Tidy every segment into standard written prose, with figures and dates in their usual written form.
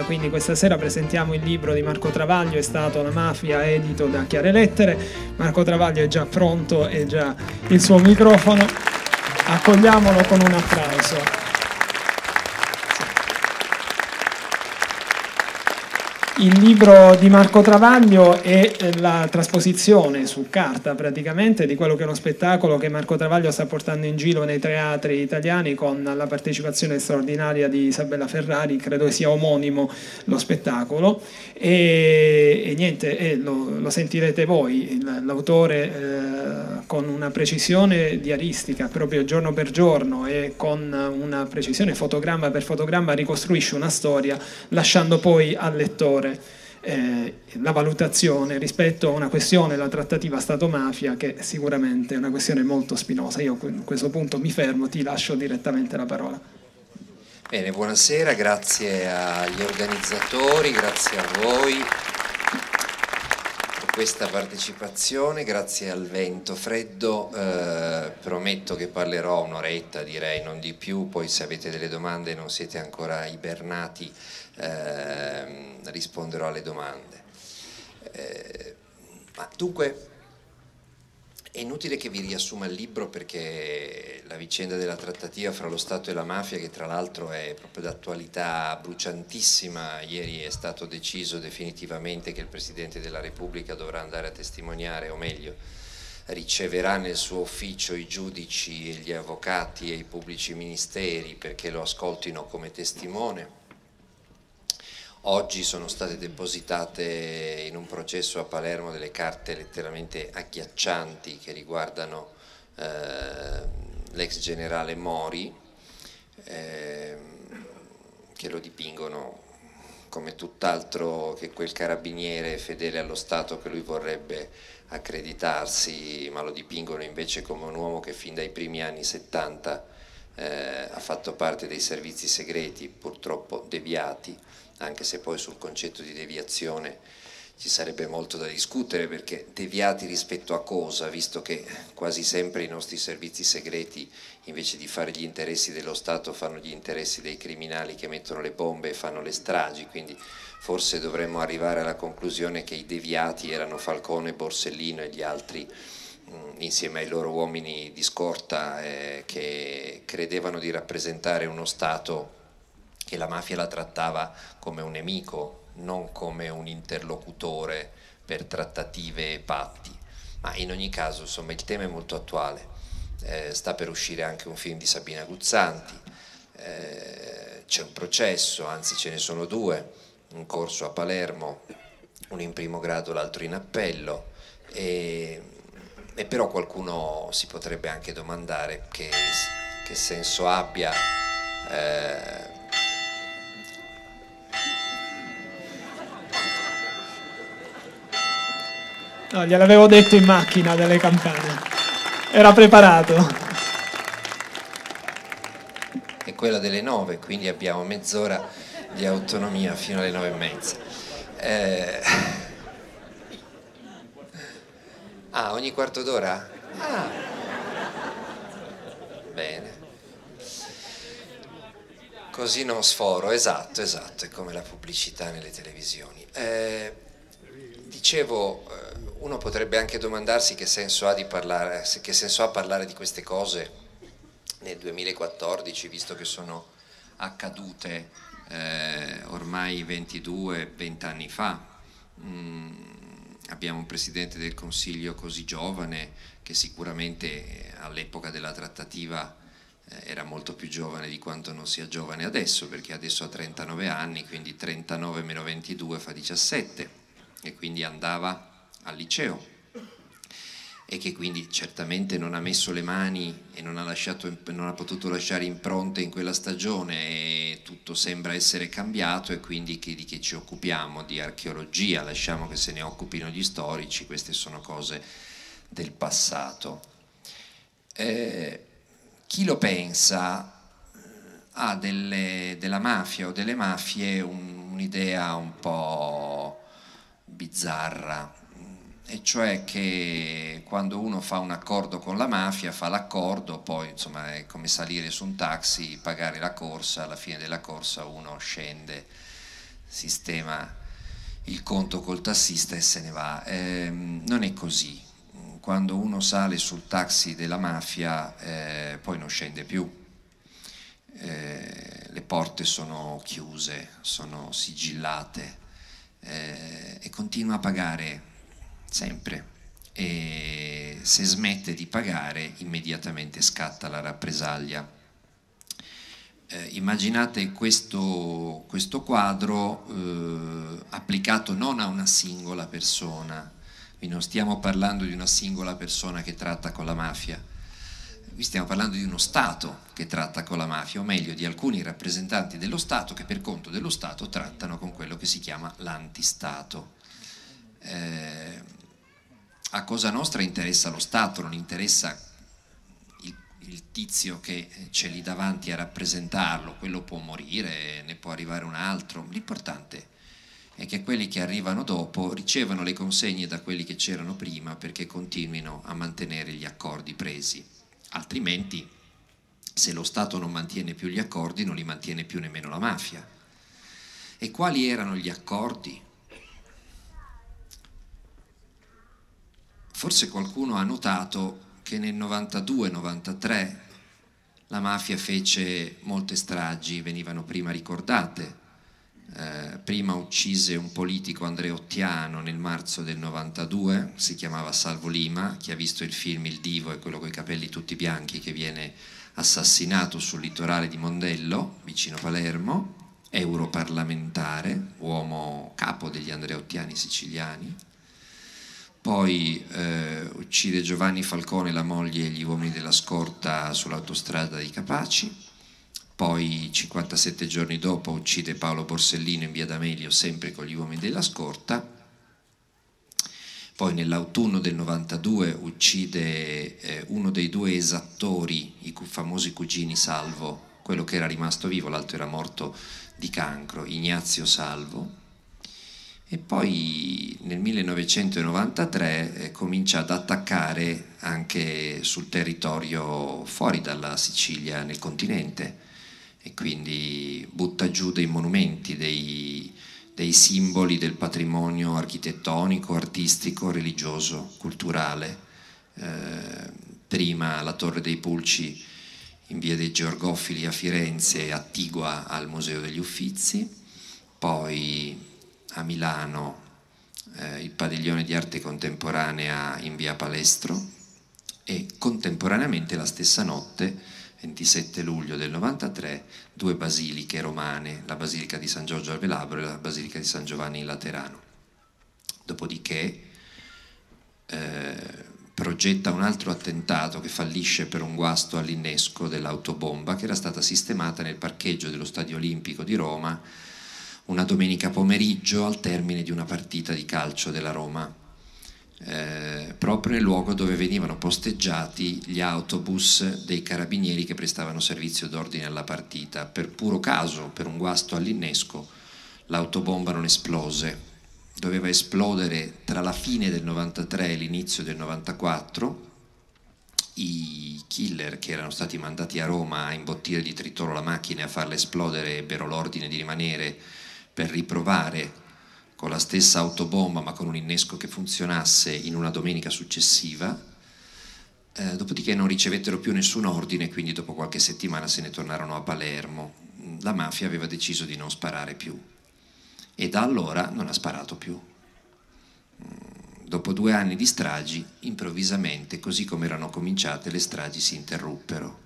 quindi questa sera presentiamo il libro di Marco Travaglio, È stato la mafia, edito da Chiare Lettere. Marco Travaglio è già pronto, è già il suo microfono, accogliamolo con un applauso. Il libro di Marco Travaglio è la trasposizione su carta praticamente di quello che è uno spettacolo che Marco Travaglio sta portando in giro nei teatri italiani con la partecipazione straordinaria di Isabella Ferrari, credo che sia omonimo lo spettacolo, e niente, lo sentirete voi, l'autore con una precisione diaristica proprio giorno per giorno e con una precisione fotogramma per fotogramma ricostruisce una storia lasciando poi al lettore la valutazione rispetto a una questione, la trattativa Stato-mafia, che sicuramente è una questione molto spinosa. Io a questo punto mi fermo, ti lascio direttamente la parola. Bene, buonasera, grazie agli organizzatori, grazie a voi per questa partecipazione, grazie al vento freddo. Prometto che parlerò un'oretta, direi, non di più, poi se avete delle domande non siete ancora ibernati, risponderò alle domande. Ma dunque è inutile che vi riassuma il libro, perché la vicenda della trattativa fra lo Stato e la mafia, che tra l'altro è proprio d'attualità bruciantissima, ieri è stato deciso definitivamente che il Presidente della Repubblica dovrà andare a testimoniare, o meglio riceverà nel suo ufficio i giudici e gli avvocati e i pubblici ministeri perché lo ascoltino come testimone. Oggi sono state depositate in un processo a Palermo delle carte letteralmente agghiaccianti che riguardano l'ex generale Mori, che lo dipingono come tutt'altro che quel carabiniere fedele allo Stato che lui vorrebbe accreditarsi, ma lo dipingono invece come un uomo che fin dai primi anni 70 ha fatto parte dei servizi segreti, purtroppo deviati, anche se poi sul concetto di deviazione ci sarebbe molto da discutere, perché deviati rispetto a cosa, visto che quasi sempre i nostri servizi segreti, invece di fare gli interessi dello Stato, fanno gli interessi dei criminali che mettono le bombe e fanno le stragi, quindi forse dovremmo arrivare alla conclusione che i deviati erano Falcone, Borsellino e gli altri, insieme ai loro uomini di scorta, che credevano di rappresentare uno Stato che la mafia la trattava come un nemico, non come un interlocutore per trattative e patti. Ma in ogni caso, insomma, il tema è molto attuale. Sta per uscire anche un film di Sabina Guzzanti, c'è un processo, anzi ce ne sono due, in corso a Palermo, uno in primo grado, l'altro in appello, e però qualcuno si potrebbe anche domandare che senso abbia no, gliel'avevo detto in macchina delle campane, era preparato. È quella delle 9, quindi abbiamo mezz'ora di autonomia fino alle 9:30. Ogni quarto d'ora? Bene. Così non sforo, esatto, è come la pubblicità nelle televisioni. Dicevo, uno potrebbe anche domandarsi che senso ha parlare di queste cose nel 2014, visto che sono accadute ormai 20 anni fa. Abbiamo un Presidente del Consiglio così giovane, che sicuramente all'epoca della trattativa era molto più giovane di quanto non sia giovane adesso, perché adesso ha 39 anni, quindi 39 meno 22 fa 17, e quindi andava al liceo, e che quindi certamente non ha messo le mani e non ha potuto lasciare impronte in quella stagione, e tutto sembra essere cambiato, e quindi di che ci occupiamo? Di archeologia, lasciamo che se ne occupino gli storici, queste sono cose del passato. Chi lo pensa ha della mafia o delle mafie un'idea un po' bizzarra, e cioè che quando uno fa un accordo con la mafia, fa l'accordo, poi insomma è come salire su un taxi, pagare la corsa, alla fine della corsa uno scende sistema il conto col tassista e se ne va. Non è così. Quando uno sale sul taxi della mafia poi non scende più. Le porte sono chiuse, sono sigillate e continua a pagare sempre. E se smette di pagare immediatamente scatta la rappresaglia. Immaginate questo quadro applicato non a una singola persona, quindi non stiamo parlando di una singola persona che tratta con la mafia, qui stiamo parlando di uno Stato che tratta con la mafia, o meglio di alcuni rappresentanti dello Stato che per conto dello Stato trattano con quello che si chiama l'antistato. A Cosa Nostra interessa lo Stato, non interessa il tizio che c'è lì davanti a rappresentarlo, quello può morire, ne può arrivare un altro, l'importante è che quelli che arrivano dopo ricevano le consegne da quelli che c'erano prima perché continuino a mantenere gli accordi presi, altrimenti se lo Stato non mantiene più gli accordi non li mantiene più nemmeno la mafia. E quali erano gli accordi? Forse qualcuno ha notato che nel 92-93 la mafia fece molte stragi, venivano prima ricordate. Prima uccise un politico andreottiano nel marzo del 92, si chiamava Salvo Lima. Chi ha visto il film Il Divo è quello coi capelli tutti bianchi che viene assassinato sul litorale di Mondello, vicino Palermo, europarlamentare, uomo capo degli andreottiani siciliani. Poi uccide Giovanni Falcone, la moglie e gli uomini della scorta sull'autostrada di Capaci. Poi 57 giorni dopo uccide Paolo Borsellino in via D'Amelio, sempre con gli uomini della scorta. Poi nell'autunno del 92 uccide uno dei due esattori, i famosi cugini Salvo, quello che era rimasto vivo, l'altro era morto di cancro, Ignazio Salvo. E poi nel 1993 comincia ad attaccare anche sul territorio fuori dalla Sicilia, nel continente, e quindi butta giù dei monumenti, dei simboli del patrimonio architettonico, artistico, religioso, culturale. Prima la Torre dei Pulci in via dei Georgofili a Firenze, attigua al Museo degli Uffizi, poi a Milano il padiglione di arte contemporanea in via Palestro, e contemporaneamente la stessa notte, 27 luglio del 93, due basiliche romane, la Basilica di San Giorgio al Velabro e la Basilica di San Giovanni in Laterano. Dopodiché progetta un altro attentato che fallisce per un guasto all'innesco dell'autobomba che era stata sistemata nel parcheggio dello Stadio Olimpico di Roma una domenica pomeriggio al termine di una partita di calcio della Roma, proprio nel luogo dove venivano posteggiati gli autobus dei carabinieri che prestavano servizio d'ordine alla partita. Per puro caso, per un guasto all'innesco, l'autobomba non esplose. Doveva esplodere tra la fine del 93 e l'inizio del 94. I killer che erano stati mandati a Roma a imbottire di tritolo la macchina e a farla esplodere ebbero l'ordine di rimanere per riprovare con la stessa autobomba ma con un innesco che funzionasse in una domenica successiva. Dopodiché non ricevettero più nessun ordine, quindi dopo qualche settimana se ne tornarono a Palermo. La mafia aveva deciso di non sparare più e da allora non ha sparato più. Dopo 2 anni di stragi, improvvisamente, così come erano cominciate, le stragi si interruppero.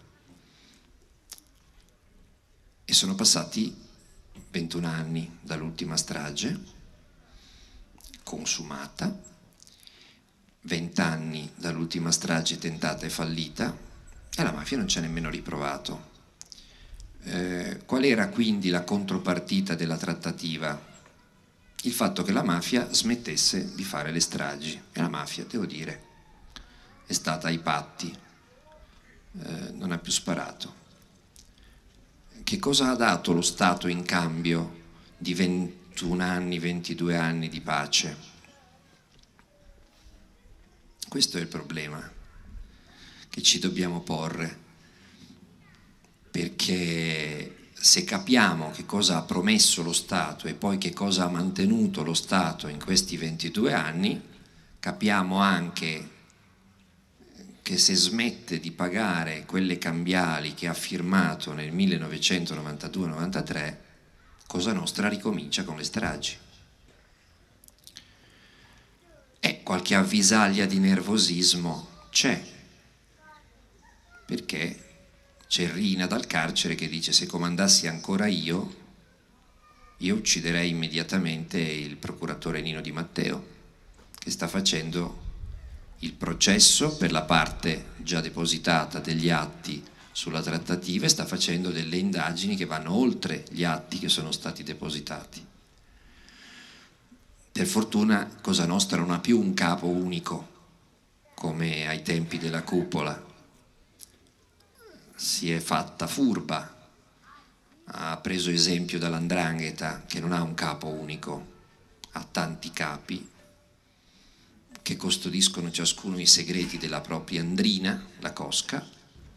E sono passati 21 anni dall'ultima strage consumata, 20 anni dall'ultima strage tentata e fallita, e la mafia non ci ha nemmeno riprovato. Qual era quindi la contropartita della trattativa? Il fatto che la mafia smettesse di fare le stragi, e la mafia, devo dire, è stata ai patti, non ha più sparato. Che cosa ha dato lo Stato in cambio di 21 anni, 22 anni di pace? Questo è il problema che ci dobbiamo porre, perché se capiamo che cosa ha promesso lo Stato e poi che cosa ha mantenuto lo Stato in questi 22 anni, capiamo anche che se smette di pagare quelle cambiali che ha firmato nel 1992-93, Cosa Nostra ricomincia con le stragi. E qualche avvisaglia di nervosismo c'è, perché c'è Riina dal carcere che dice: se comandassi ancora io ucciderei immediatamente il procuratore Nino Di Matteo, che sta facendo il processo per la parte già depositata degli atti sulla trattativa e sta facendo delle indagini che vanno oltre gli atti che sono stati depositati. Per fortuna Cosa Nostra non ha più un capo unico come ai tempi della cupola, si è fatta furba, ha preso esempio dall''ndrangheta che non ha un capo unico, ha tanti capi che custodiscono ciascuno i segreti della propria andrina, la cosca,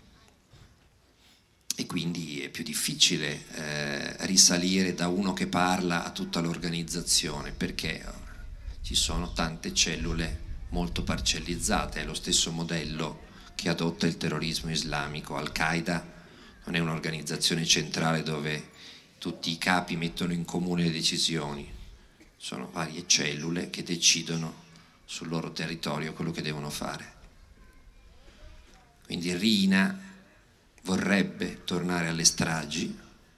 e quindi è più difficile risalire da uno che parla a tutta l'organizzazione, perché ci sono tante cellule molto parcellizzate. È lo stesso modello che adotta il terrorismo islamico. Al-Qaeda non è un'organizzazione centrale dove tutti i capi mettono in comune le decisioni, sono varie cellule che decidono sul loro territorio quello che devono fare. Quindi Riina vorrebbe tornare alle stragi,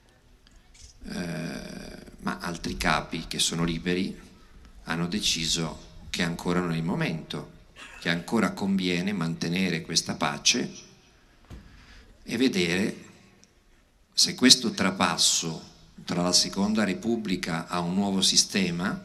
ma altri capi che sono liberi hanno deciso che ancora non è il momento, che ancora conviene mantenere questa pace e vedere se questo trapasso tra la Seconda Repubblica a un nuovo sistema,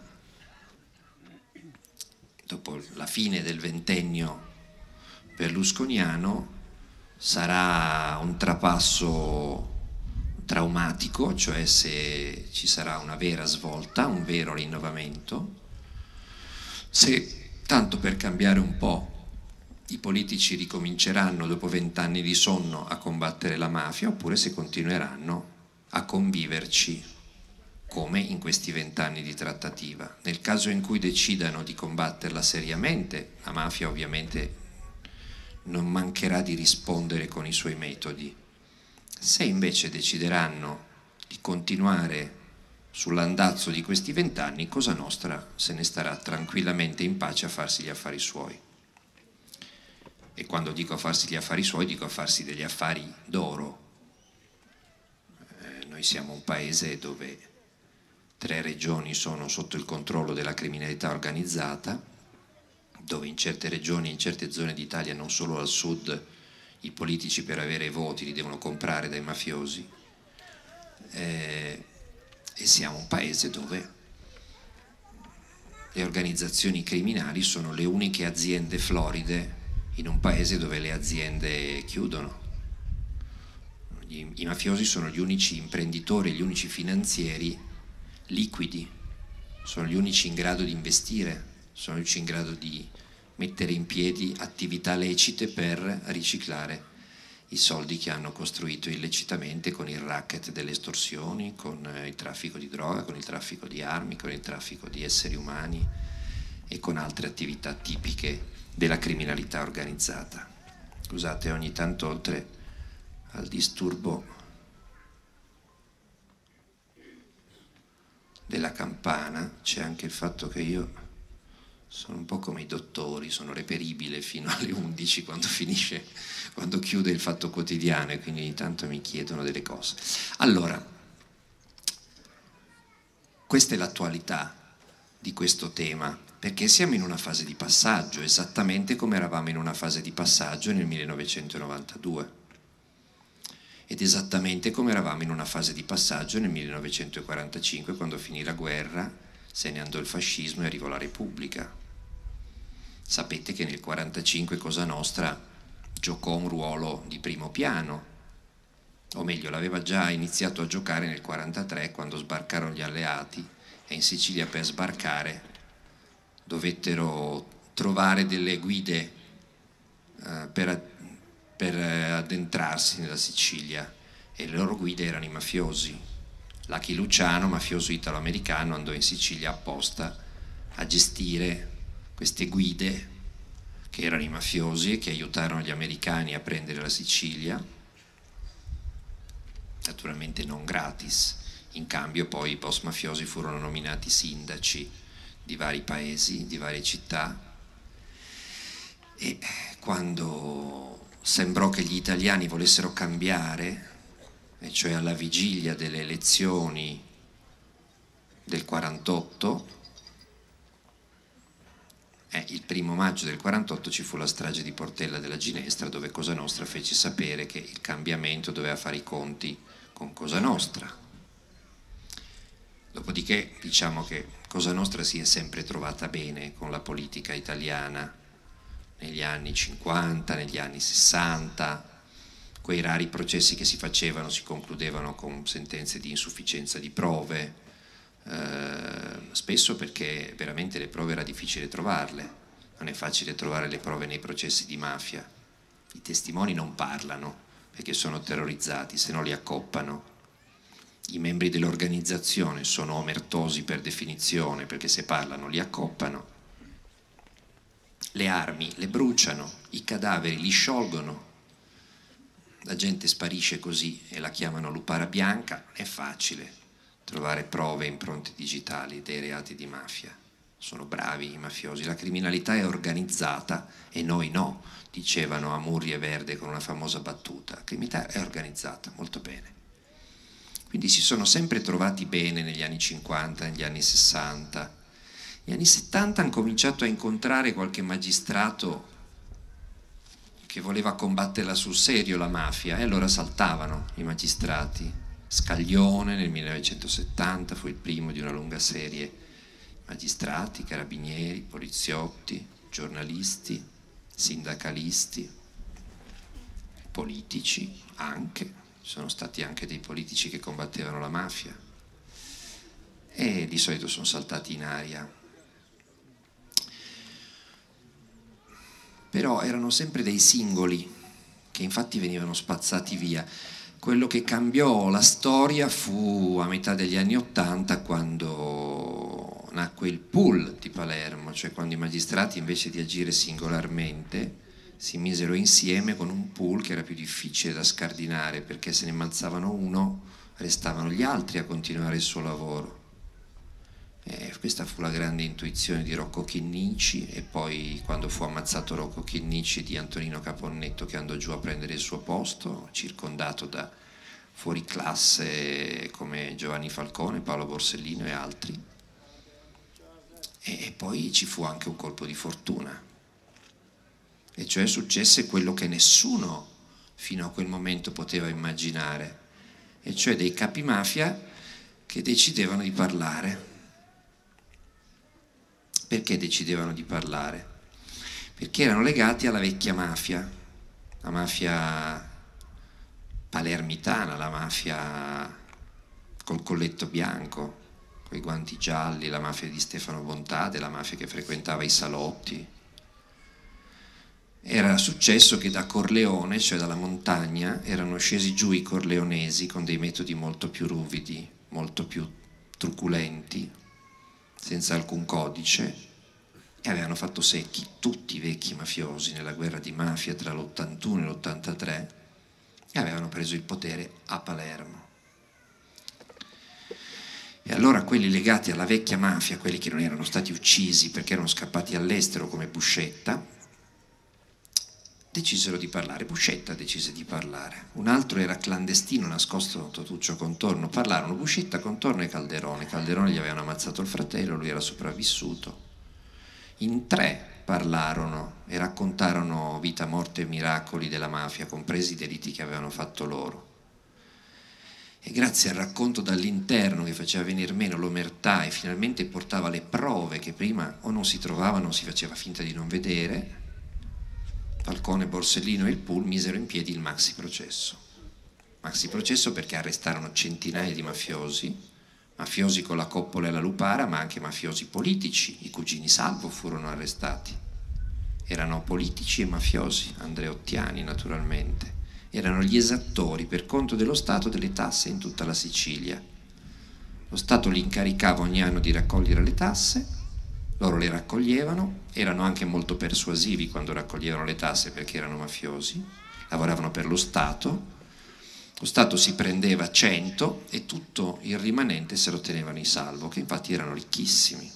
dopo la fine del ventennio berlusconiano, sarà un trapasso traumatico, cioè se ci sarà una vera svolta, un vero rinnovamento, se, tanto per cambiare un po', i politici ricominceranno dopo 20 anni di sonno a combattere la mafia, oppure se continueranno a conviverci come in questi 20 anni di trattativa. Nel caso in cui decidano di combatterla seriamente, la mafia ovviamente non mancherà di rispondere con i suoi metodi. Se invece decideranno di continuare sull'andazzo di questi 20 anni, Cosa Nostra se ne starà tranquillamente in pace a farsi gli affari suoi. E quando dico a farsi gli affari suoi, dico a farsi degli affari d'oro. Noi siamo un paese dove 3 regioni sono sotto il controllo della criminalità organizzata, dove in certe regioni, in certe zone d'Italia, non solo al sud, i politici per avere voti li devono comprare dai mafiosi, e siamo un paese dove le organizzazioni criminali sono le uniche aziende floride in un paese dove le aziende chiudono. I mafiosi sono gli unici imprenditori, gli unici finanzieri liquidi, sono gli unici in grado di investire, sono gli unici in grado di mettere in piedi attività lecite per riciclare i soldi che hanno costruito illecitamente con il racket delle estorsioni, con il traffico di droga, con il traffico di armi, con il traffico di esseri umani e con altre attività tipiche della criminalità organizzata. Scusate, ogni tanto oltre al disturbo della campana c'è anche il fatto che io sono un po' come i dottori, sono reperibile fino alle 11 quando chiude il Fatto Quotidiano, e quindi ogni tanto mi chiedono delle cose. Allora, questa è l'attualità di questo tema, perché siamo in una fase di passaggio, esattamente come eravamo in una fase di passaggio nel 1992, ed esattamente come eravamo in una fase di passaggio nel 1945, quando finì la guerra, se ne andò il fascismo e arrivò la Repubblica. Sapete che nel 1945 Cosa Nostra giocò un ruolo di primo piano, o meglio, l'aveva già iniziato a giocare nel 1943, quando sbarcarono gli alleati, e in Sicilia per sbarcare dovettero trovare delle guide per addentrarsi nella Sicilia, e le loro guide erano i mafiosi. Lucky Luciano, mafioso italo-americano, andò in Sicilia apposta a gestire queste guide che erano i mafiosi e che aiutarono gli americani a prendere la Sicilia, naturalmente non gratis. In cambio poi i boss mafiosi furono nominati sindaci di vari paesi, di varie città, e quando sembrò che gli italiani volessero cambiare, e cioè alla vigilia delle elezioni del 48, il 1° maggio del 48 ci fu la strage di Portella della Ginestra, dove Cosa Nostra fece sapere che il cambiamento doveva fare i conti con Cosa Nostra. Dopodiché diciamo che Cosa Nostra si è sempre trovata bene con la politica italiana negli anni 50, negli anni 60. Quei rari processi che si facevano si concludevano con sentenze di insufficienza di prove, spesso perché veramente le prove era difficile trovarle. Non è facile trovare le prove nei processi di mafia. I testimoni non parlano perché sono terrorizzati, se no li accoppano. I membri dell'organizzazione sono omertosi per definizione, perché se parlano li accoppano. Le armi le bruciano, i cadaveri li sciolgono. La gente sparisce così e la chiamano lupara bianca. È facile trovare prove e impronte digitali dei reati di mafia. Sono bravi i mafiosi. La criminalità è organizzata e noi no, dicevano Amurri e Verde con una famosa battuta. La criminalità è organizzata molto bene. Quindi si sono sempre trovati bene negli anni 50, negli anni 60. Negli anni 70 hanno cominciato a incontrare qualche magistrato che voleva combatterla sul serio la mafia, e allora saltavano i magistrati. Scaglione nel 1970 fu il primo di una lunga serie: magistrati, carabinieri, poliziotti, giornalisti, sindacalisti, politici anche. Ci sono stati anche dei politici che combattevano la mafia e di solito sono saltati in aria. Però erano sempre dei singoli che infatti venivano spazzati via. Quello che cambiò la storia fu a metà degli anni '80, quando nacque il pool di Palermo, cioè quando i magistrati, invece di agire singolarmente, si misero insieme con un pool che era più difficile da scardinare, perché se ne ammazzavano uno restavano gli altri a continuare il suo lavoro. Questa fu la grande intuizione di Rocco Chinnici, e poi quando fu ammazzato Rocco Chinnici, di Antonino Caponnetto, che andò giù a prendere il suo posto, circondato da fuoriclasse come Giovanni Falcone, Paolo Borsellino e altri. E poi ci fu anche un colpo di fortuna, e cioè successe quello che nessuno fino a quel momento poteva immaginare, e cioè dei capimafia che decidevano di parlare. Perché decidevano di parlare? Perché erano legati alla vecchia mafia, la mafia palermitana, la mafia col colletto bianco, coi guanti gialli, la mafia di Stefano Bontade, la mafia che frequentava i salotti. Era successo che da Corleone, cioè dalla montagna, erano scesi giù i corleonesi con dei metodi molto più ruvidi, molto più truculenti, senza alcun codice, e avevano fatto secchi tutti i vecchi mafiosi nella guerra di mafia tra l'81 e l'83, e avevano preso il potere a Palermo. E allora quelli legati alla vecchia mafia, quelli che non erano stati uccisi perché erano scappati all'estero come Buscetta, decisero di parlare. Buscetta decise di parlare. Un altro era clandestino, nascosto Totuccio Contorno. Parlarono Buscetta, Contorno e Calderone. Calderone gli avevano ammazzato il fratello, lui era sopravvissuto. In 3 parlarono e raccontarono vita, morte e miracoli della mafia, compresi i delitti che avevano fatto loro. E grazie al racconto dall'interno, che faceva venir meno l'omertà e finalmente portava le prove che prima o non si trovavano o si faceva finta di non vedere, Falcone, Borsellino e il pool misero in piedi il maxi processo. Maxi processo perché arrestarono centinaia di mafiosi, mafiosi con la coppola e la lupara, ma anche mafiosi politici. I cugini Salvo furono arrestati. Erano politici e mafiosi, andreottiani naturalmente, erano gli esattori per conto dello Stato delle tasse in tutta la Sicilia. Lo Stato li incaricava ogni anno di raccogliere le tasse, loro le raccoglievano, erano anche molto persuasivi quando raccoglievano le tasse perché erano mafiosi, lavoravano per lo Stato si prendeva 100 e tutto il rimanente se lo tenevano in salvo, che infatti erano ricchissimi.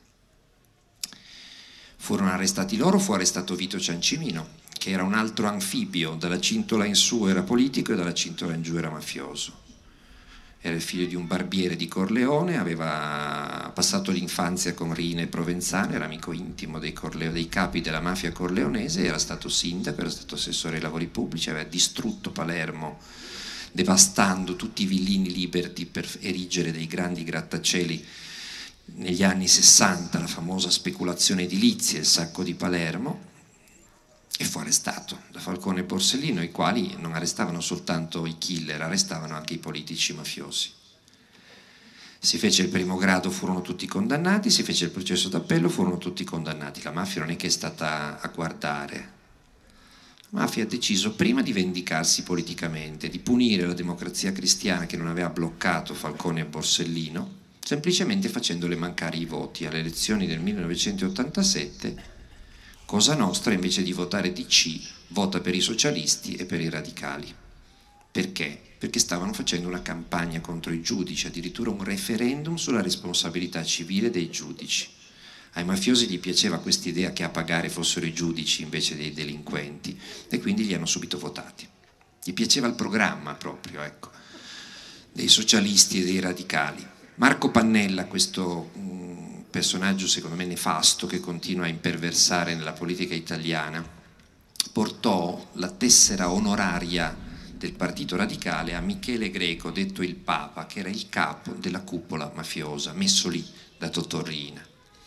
Furono arrestati loro, fu arrestato Vito Ciancimino, che era un altro anfibio, dalla cintola in su era politico e dalla cintola in giù era mafioso. Era il figlio di un barbiere di Corleone, aveva passato l'infanzia con Rina e Provenzano, era amico intimo dei capi della mafia corleonese, era stato sindaco, era stato assessore ai lavori pubblici, aveva distrutto Palermo devastando tutti i villini liberti per erigere dei grandi grattacieli negli anni 60, la famosa speculazione edilizia, il sacco di Palermo, e fu arrestato da Falcone e Borsellino, i quali non arrestavano soltanto i killer, arrestavano anche i politici mafiosi. Si fece il primo grado, furono tutti condannati, si fece il processo d'appello, furono tutti condannati. La mafia non è che è stata a guardare. La mafia ha deciso prima di vendicarsi politicamente, di punire la Democrazia Cristiana che non aveva bloccato Falcone e Borsellino, semplicemente facendole mancare i voti. Alle elezioni del 1987 Cosa Nostra, invece di votare DC, vota per i socialisti e per i radicali. Perché? Perché stavano facendo una campagna contro i giudici, addirittura un referendum sulla responsabilità civile dei giudici. Ai mafiosi gli piaceva questa idea che a pagare fossero i giudici invece dei delinquenti e quindi li hanno subito votati. Gli piaceva il programma proprio, ecco, dei socialisti e dei radicali. Marco Pannella, questo personaggio secondo me nefasto che continua a imperversare nella politica italiana, portò la tessera onoraria del Partito Radicale a Michele Greco, detto il Papa, che era il capo della cupola mafiosa, messo lì da Totò Riina.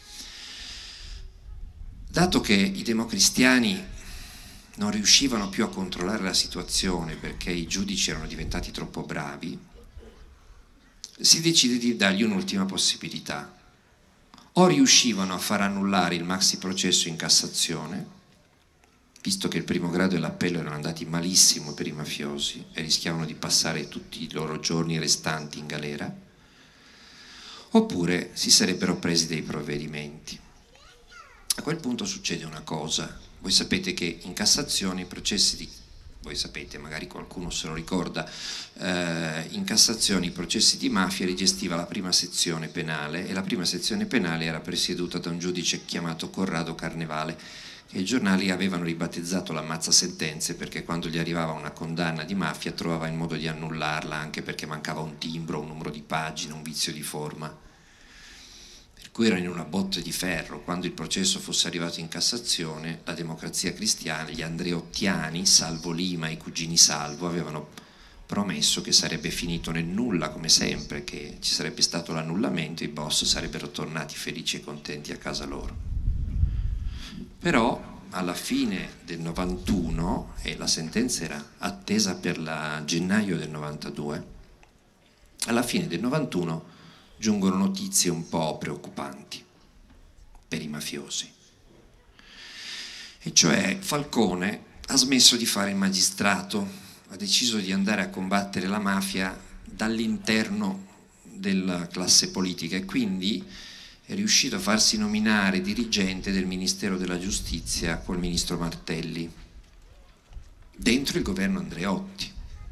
Dato che i democristiani non riuscivano più a controllare la situazione perché i giudici erano diventati troppo bravi, si decide di dargli un'ultima possibilità. O riuscivano a far annullare il maxi processo in Cassazione, visto che il primo grado e l'appello erano andati malissimo per i mafiosi e rischiavano di passare tutti i loro giorni restanti in galera, oppure si sarebbero presi dei provvedimenti. A quel punto succede una cosa. Voi sapete che in Cassazione i processi di... Voi sapete, magari qualcuno se lo ricorda, in Cassazione i processi di mafia li gestiva la prima sezione penale e la prima sezione penale era presieduta da un giudice chiamato Corrado Carnevale, che i giornali avevano ribattezzato l'ammazza sentenze perché quando gli arrivava una condanna di mafia trovava il modo di annullarla anche perché mancava un timbro, un numero di pagina, un vizio di forma. Per cui erano in una botte di ferro. Quando il processo fosse arrivato in Cassazione, la Democrazia Cristiana, gli andreottiani, Salvo Lima e i cugini Salvo, avevano promesso che sarebbe finito nel nulla come sempre, che ci sarebbe stato l'annullamento e i boss sarebbero tornati felici e contenti a casa loro. Però alla fine del 91, e la sentenza era attesa per gennaio del 92, alla fine del 91 giungono notizie un po' preoccupanti per i mafiosi. E cioè Falcone ha smesso di fare il magistrato, ha deciso di andare a combattere la mafia dall'interno della classe politica e quindi è riuscito a farsi nominare dirigente del Ministero della Giustizia col ministro Martelli, dentro il governo Andreotti.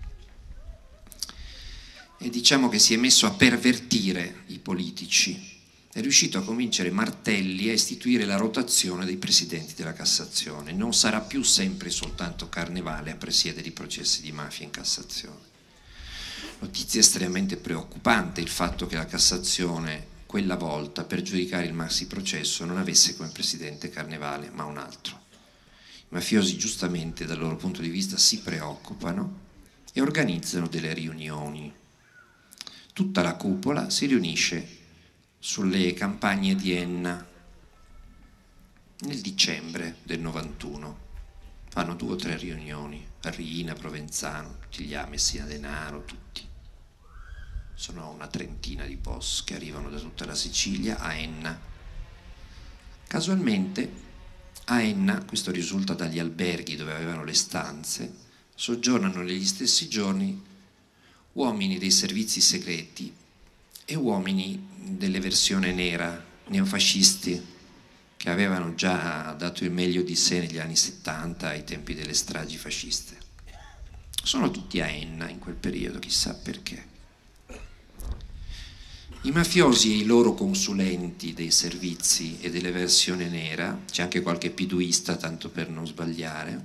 E diciamo che si è messo a pervertire i politici, è riuscito a convincere Martelli a istituire la rotazione dei presidenti della Cassazione. Non sarà più sempre soltanto Carnevale a presiedere i processi di mafia in Cassazione. Notizia estremamente preoccupante il fatto che la Cassazione quella volta per giudicare il maxi processo non avesse come presidente Carnevale ma un altro. I mafiosi giustamente dal loro punto di vista si preoccupano e organizzano delle riunioni. Tutta la cupola si riunisce sulle campagne di Enna nel dicembre del 91. Fanno 2 o 3 riunioni, Rina, Provenzano, tutti gli Messina Denaro, tutti. Sono una trentina di boss che arrivano da tutta la Sicilia a Enna. Casualmente a Enna, questo risulta dagli alberghi dove avevano le stanze, soggiornano negli stessi giorni uomini dei servizi segreti e uomini delle versione nera, neofascisti, che avevano già dato il meglio di sé negli anni 70 ai tempi delle stragi fasciste. Sono tutti a Enna in quel periodo, chissà perché. I mafiosi e i loro consulenti dei servizi e delle versioni nera, c'è anche qualche piduista tanto per non sbagliare,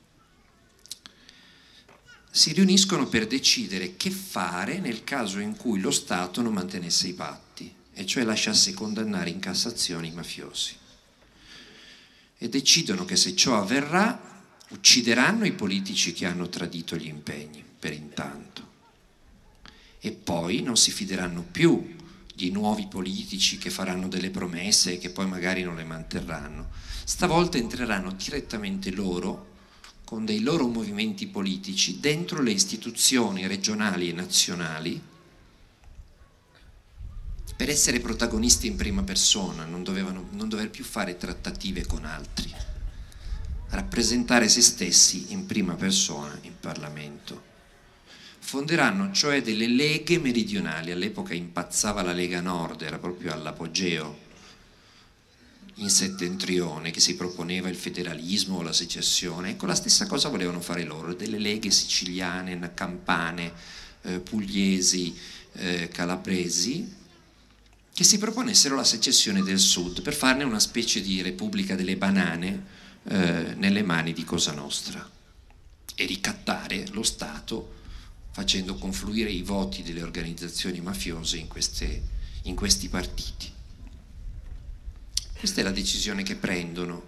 si riuniscono per decidere che fare nel caso in cui lo Stato non mantenesse i patti, e cioè lasciasse condannare in Cassazione i mafiosi. E decidono che se ciò avverrà uccideranno i politici che hanno tradito gli impegni per intanto, e poi non si fideranno più di nuovi politici che faranno delle promesse e che poi magari non le manterranno. Stavolta entreranno direttamente loro, con dei loro movimenti politici, dentro le istituzioni regionali e nazionali, per essere protagonisti in prima persona, non dover più fare trattative con altri, rappresentare se stessi in prima persona in Parlamento. Fonderanno cioè delle leghe meridionali. All'epoca impazzava la Lega Nord, era proprio all'apogeo in settentrione, che si proponeva il federalismo o la secessione. Ecco, la stessa cosa volevano fare loro, delle leghe siciliane, campane, pugliesi, calabresi, che si proponessero la secessione del sud per farne una specie di Repubblica delle Banane nelle mani di Cosa Nostra e ricattare lo Stato facendo confluire i voti delle organizzazioni mafiose in questi partiti. Questa è la decisione che prendono.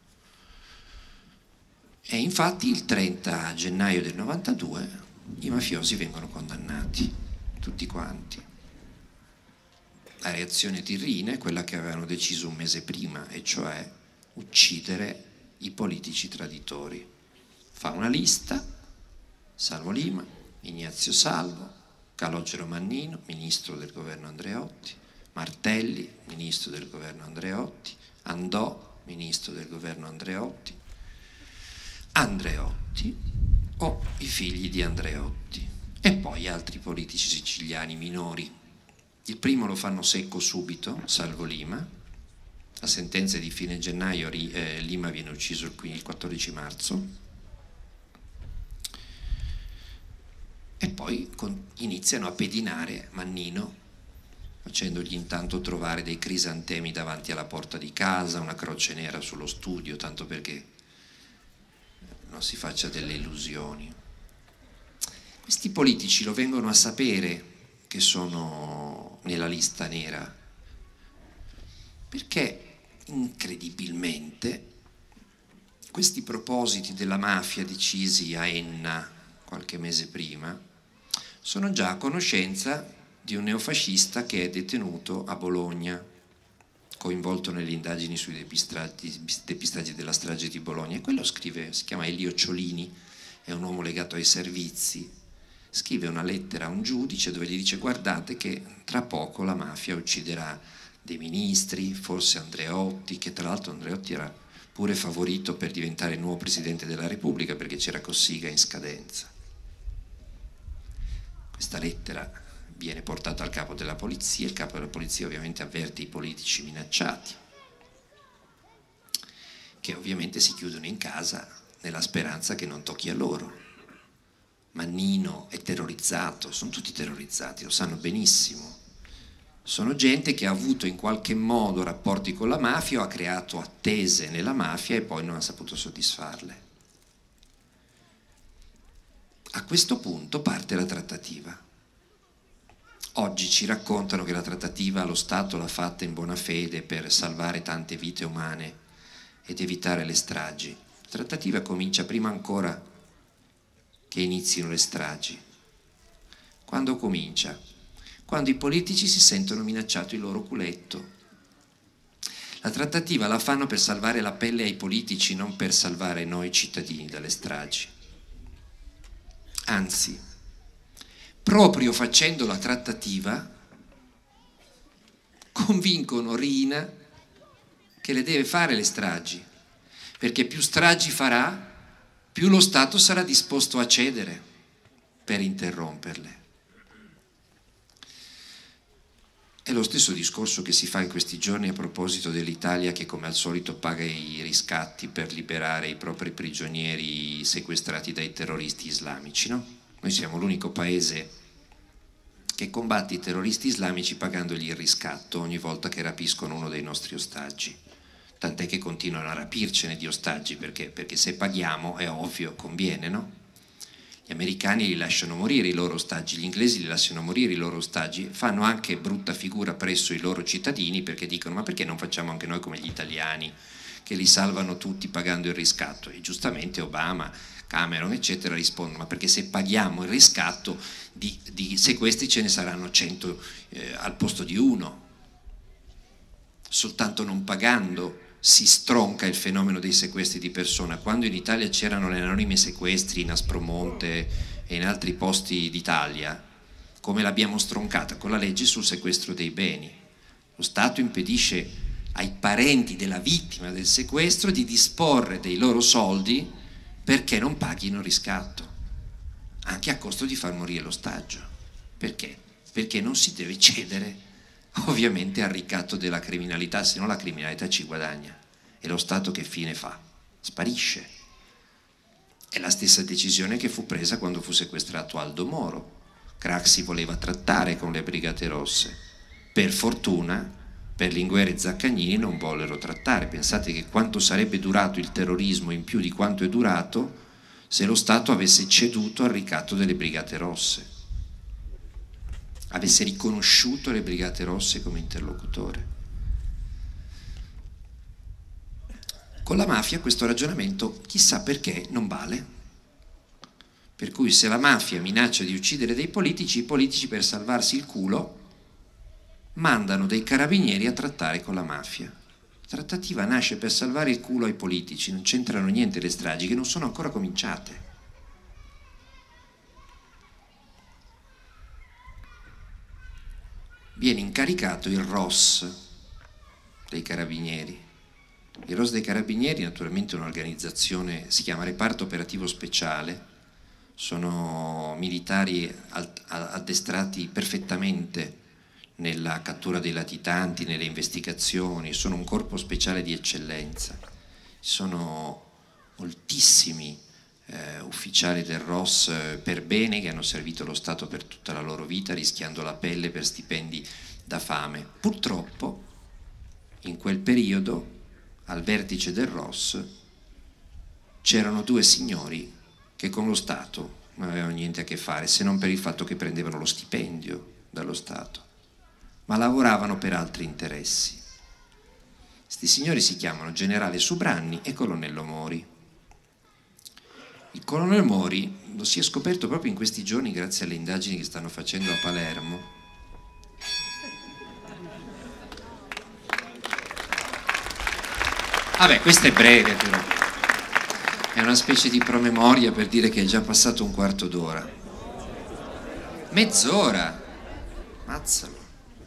E infatti il 30 gennaio del 92 i mafiosi vengono condannati, tutti quanti. La reazione tirrina è quella che avevano deciso un mese prima, e cioè uccidere i politici traditori. Fa una lista: Salvo Lima, Ignazio Salvo, Calogero Mannino, ministro del governo Andreotti, Martelli, ministro del governo Andreotti, Andò, ministro del governo Andreotti, Andreotti o i figli di Andreotti, e poi altri politici siciliani minori. Il primo lo fanno secco subito, Salvo Lima. La sentenza è di fine gennaio, Lima viene ucciso il 14 marzo. E poi iniziano a pedinare Mannino, facendogli intanto trovare dei crisantemi davanti alla porta di casa, una croce nera sullo studio, tanto perché non si faccia delle illusioni. Questi politici lo vengono a sapere che sono nella lista nera, perché incredibilmente questi propositi della mafia decisi a Enna qualche mese prima sono già a conoscenza di un neofascista che è detenuto a Bologna, coinvolto nelle indagini sui depistaggi della strage di Bologna. E quello scrive, si chiama Elio Ciolini, è un uomo legato ai servizi, scrive una lettera a un giudice dove gli dice: guardate che tra poco la mafia ucciderà dei ministri, forse Andreotti, che tra l'altro Andreotti era pure favorito per diventare il nuovo Presidente della Repubblica perché c'era Cossiga in scadenza. Questa lettera viene portata al capo della polizia, il capo della polizia ovviamente avverte i politici minacciati, che ovviamente si chiudono in casa nella speranza che non tocchi a loro. Mannino è terrorizzato, sono tutti terrorizzati, lo sanno benissimo. Sono gente che ha avuto in qualche modo rapporti con la mafia o ha creato attese nella mafia e poi non ha saputo soddisfarle. A questo punto parte la trattativa. Oggi ci raccontano che la trattativa lo Stato l'ha fatta in buona fede per salvare tante vite umane ed evitare le stragi. La trattativa comincia prima ancora che inizino le stragi. Quando comincia? Quando i politici si sentono minacciato il loro culetto. La trattativa la fanno per salvare la pelle ai politici, non per salvare noi cittadini dalle stragi. Anzi, proprio facendo la trattativa convincono Riina che le deve fare le stragi, perché più stragi farà più lo Stato sarà disposto a cedere per interromperle. È lo stesso discorso che si fa in questi giorni a proposito dell'Italia, che come al solito paga i riscatti per liberare i propri prigionieri sequestrati dai terroristi islamici, no? Noi siamo l'unico paese che combatte i terroristi islamici pagandogli il riscatto ogni volta che rapiscono uno dei nostri ostaggi. Tant'è che continuano a rapircene di ostaggi, perché se paghiamo è ovvio, conviene, no? Gli americani li lasciano morire i loro ostaggi, gli inglesi li lasciano morire i loro ostaggi, fanno anche brutta figura presso i loro cittadini, perché dicono: ma perché non facciamo anche noi come gli italiani, che li salvano tutti pagando il riscatto? E giustamente Obama, Cameron eccetera rispondono: ma perché se paghiamo il riscatto di sequestri ce ne saranno 100 al posto di 1. Soltanto non pagando si stronca il fenomeno dei sequestri di persona. Quando in Italia c'erano le anonime sequestri in Aspromonte e in altri posti d'Italia, come l'abbiamo stroncata? Con la legge sul sequestro dei beni. Lo Stato impedisce ai parenti della vittima del sequestro di disporre dei loro soldi perché non paghino riscatto, anche a costo di far morire l'ostaggio. Perché? Perché non si deve cedere ovviamente al ricatto della criminalità, se no la criminalità ci guadagna. E lo Stato che fine fa? Sparisce. È la stessa decisione che fu presa quando fu sequestrato Aldo Moro. Craxi voleva trattare con le Brigate Rosse. Per fortuna Berlinguer e Zaccagnini non vollero trattare. Pensate che quanto sarebbe durato il terrorismo in più di quanto è durato se lo Stato avesse ceduto al ricatto delle Brigate Rosse, avesse riconosciuto le Brigate Rosse come interlocutore. Con la mafia questo ragionamento, chissà perché, non vale. Per cui se la mafia minaccia di uccidere dei politici, i politici, per salvarsi il culo, mandano dei carabinieri a trattare con la mafia. La trattativa nasce per salvare il culo ai politici, non c'entrano niente le stragi, che non sono ancora cominciate. Viene incaricato il ROS dei Carabinieri. Il ROS dei Carabinieri naturalmente è un'organizzazione, si chiama Reparto Operativo Speciale, sono militari addestrati perfettamente nella cattura dei latitanti, nelle investigazioni, sono un corpo speciale di eccellenza. Ci sono moltissimi ufficiali del ROS per bene che hanno servito lo Stato per tutta la loro vita, rischiando la pelle per stipendi da fame. Purtroppo in quel periodo al vertice del ROS c'erano due signori che con lo Stato non avevano niente a che fare, se non per il fatto che prendevano lo stipendio dallo Stato, ma lavoravano per altri interessi. Questi signori si chiamano generale Subranni e colonnello Mori. Il colonnello Mori lo si è scoperto proprio in questi giorni grazie alle indagini che stanno facendo a Palermo. Vabbè, questa è breve però, è una specie di promemoria per dire che è già passato un quarto d'ora. Mezz'ora, mazzalo.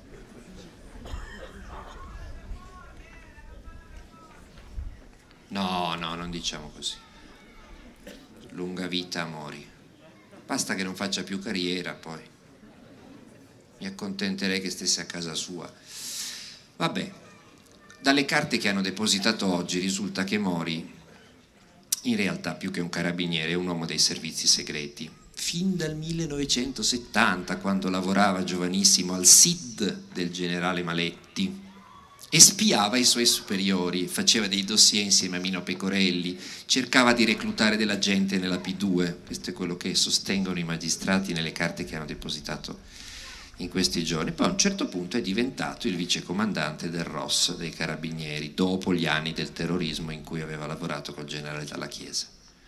No, non diciamo così. Lunga vita a Mori. Basta che non faccia più carriera, poi mi accontenterei che stesse a casa sua. Vabbè, dalle carte che hanno depositato oggi risulta che Mori in realtà, più che un carabiniere, è un uomo dei servizi segreti. Fin dal 1970, quando lavorava giovanissimo al SID del generale Maletti, e spiava i suoi superiori, faceva dei dossier insieme a Mino Pecorelli, cercava di reclutare della gente nella P2. Questo è quello che sostengono i magistrati nelle carte che hanno depositato in questi giorni. Poi a un certo punto è diventato il vicecomandante del ROS dei Carabinieri, dopo gli anni del terrorismo in cui aveva lavorato col generale Dalla Chiesa.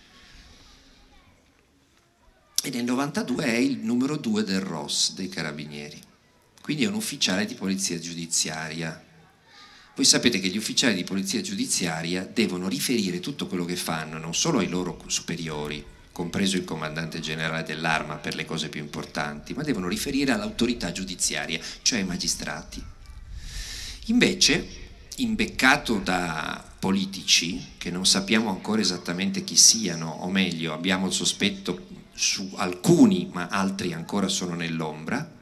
E nel 92 è il numero 2 del ROS dei Carabinieri, quindi è un ufficiale di polizia giudiziaria. Voi sapete che gli ufficiali di polizia giudiziaria devono riferire tutto quello che fanno non solo ai loro superiori, compreso il comandante generale dell'Arma per le cose più importanti, ma devono riferire all'autorità giudiziaria, cioè ai magistrati. Invece imbeccato da politici che non sappiamo ancora esattamente chi siano, o meglio, abbiamo il sospetto su alcuni, ma altri ancora sono nell'ombra.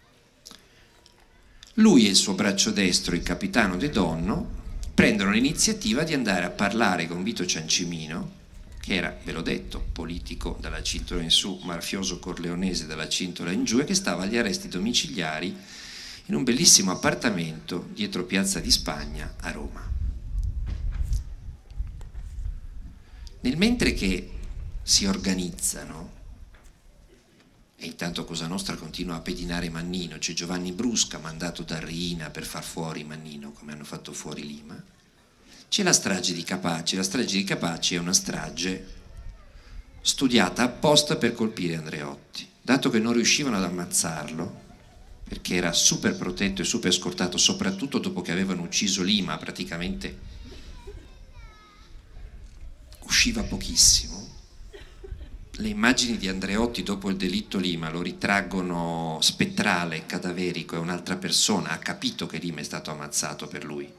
Lui e il suo braccio destro, il capitano De Donno, prendono l'iniziativa di andare a parlare con Vito Ciancimino, che era, ve l'ho detto, politico dalla cintola in su, mafioso corleonese dalla cintola in giù, e che stava agli arresti domiciliari in un bellissimo appartamento dietro Piazza di Spagna a Roma. Nel mentre che si organizzano, e intanto Cosa Nostra continua a pedinare Mannino, c'è Giovanni Brusca mandato da Riina per far fuori Mannino, come hanno fatto fuori Lima, c'è la strage di Capaci. La strage di Capaci è una strage studiata apposta per colpire Andreotti. Dato che non riuscivano ad ammazzarlo, perché era super protetto e super scortato, soprattutto dopo che avevano ucciso Lima, praticamente usciva pochissimo. Le immagini di Andreotti dopo il delitto Lima lo ritraggono spettrale, cadaverico, è un'altra persona, ha capito che Lima è stato ammazzato per lui.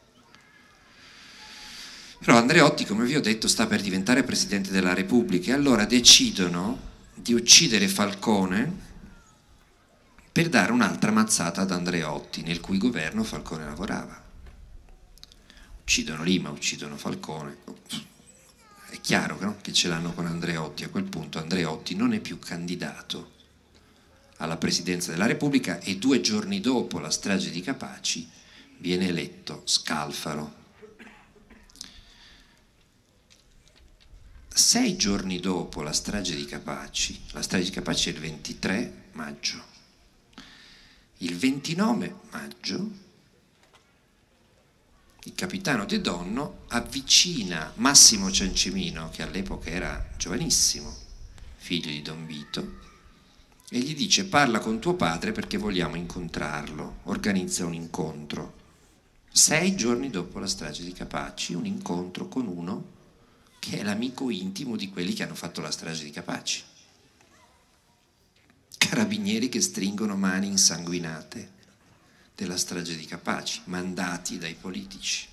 Però Andreotti, come vi ho detto, sta per diventare Presidente della Repubblica, e allora decidono di uccidere Falcone per dare un'altra mazzata ad Andreotti, nel cui governo Falcone lavorava. Uccidono Lima, uccidono Falcone. È chiaro, no? Che ce l'hanno con Andreotti. A quel punto Andreotti non è più candidato alla Presidenza della Repubblica e 2 giorni dopo la strage di Capaci viene eletto Scalfaro. 6 giorni dopo la strage di Capaci è il 23 maggio, il 29 maggio il capitano De Donno avvicina Massimo Ciancimino, che all'epoca era giovanissimo, figlio di Don Vito, e gli dice: parla con tuo padre perché vogliamo incontrarlo, organizza un incontro. 6 giorni dopo la strage di Capaci, un incontro con uno che è l'amico intimo di quelli che hanno fatto la strage di Capaci. Carabinieri che stringono mani insanguinate della strage di Capaci, mandati dai politici.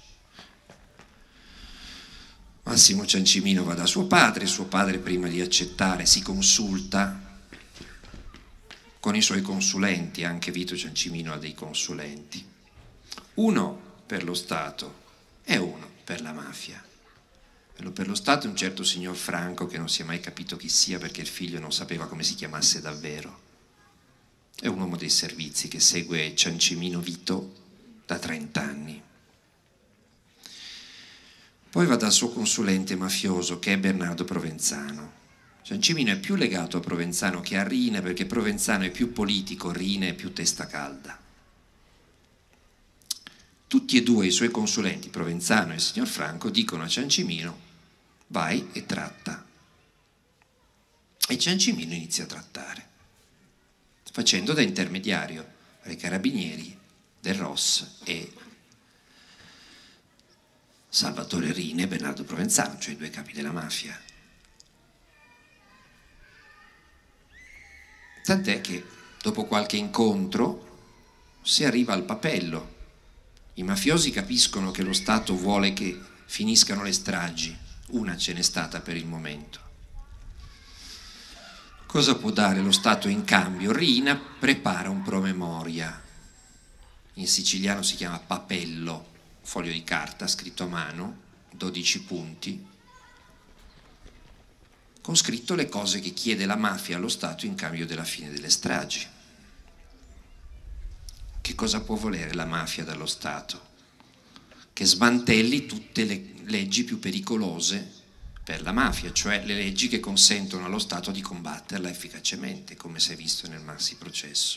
Massimo Ciancimino va da suo padre prima di accettare si consulta con i suoi consulenti, anche Vito Ciancimino ha dei consulenti, uno per lo Stato e uno per la mafia. Per lo Stato è un certo signor Franco, che non si è mai capito chi sia perché il figlio non sapeva come si chiamasse davvero. È un uomo dei servizi che segue Ciancimino Vito da 30 anni. Poi va dal suo consulente mafioso, che è Bernardo Provenzano. Ciancimino è più legato a Provenzano che a Riina, perché Provenzano è più politico, Riina è più testa calda. Tutti e 2 i suoi consulenti, Provenzano e il signor Franco, dicono a Ciancimino: vai e tratta. E Ciancimino inizia a trattare, facendo da intermediario ai carabinieri del Ross e Salvatore Riina e Bernardo Provenzano, cioè i 2 capi della mafia. Tant'è che dopo qualche incontro si arriva al papello. I mafiosi capiscono che lo Stato vuole che finiscano le stragi. Una ce n'è stata per il momento. Cosa può dare lo Stato in cambio? Riina prepara un promemoria. In siciliano si chiama papello, foglio di carta scritto a mano, 12 punti, con scritto le cose che chiede la mafia allo Stato in cambio della fine delle stragi. Che cosa può volere la mafia dallo Stato? Che smantelli tutte le leggi più pericolose per la mafia, cioè le leggi che consentono allo Stato di combatterla efficacemente, come si è visto nel maxi processo.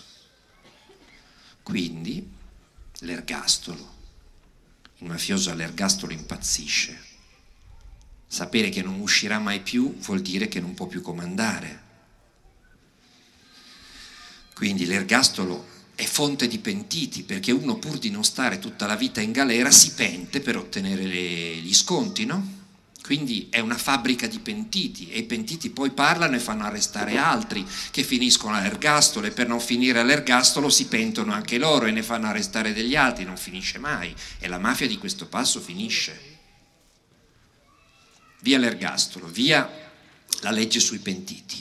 Quindi l'ergastolo. Il mafioso all'ergastolo impazzisce. Sapere che non uscirà mai più vuol dire che non può più comandare. Quindi l'ergastolo è fonte di pentiti, perché uno, pur di non stare tutta la vita in galera, si pente per ottenere gli sconti, no? Quindi è una fabbrica di pentiti, e i pentiti poi parlano e fanno arrestare altri che finiscono all'ergastolo, e per non finire all'ergastolo si pentono anche loro e ne fanno arrestare degli altri. Non finisce mai, e la mafia di questo passo finisce. Via l'ergastolo, via la legge sui pentiti,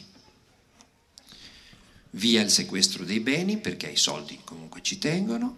via il sequestro dei beni, perché i soldi comunque ci tengono,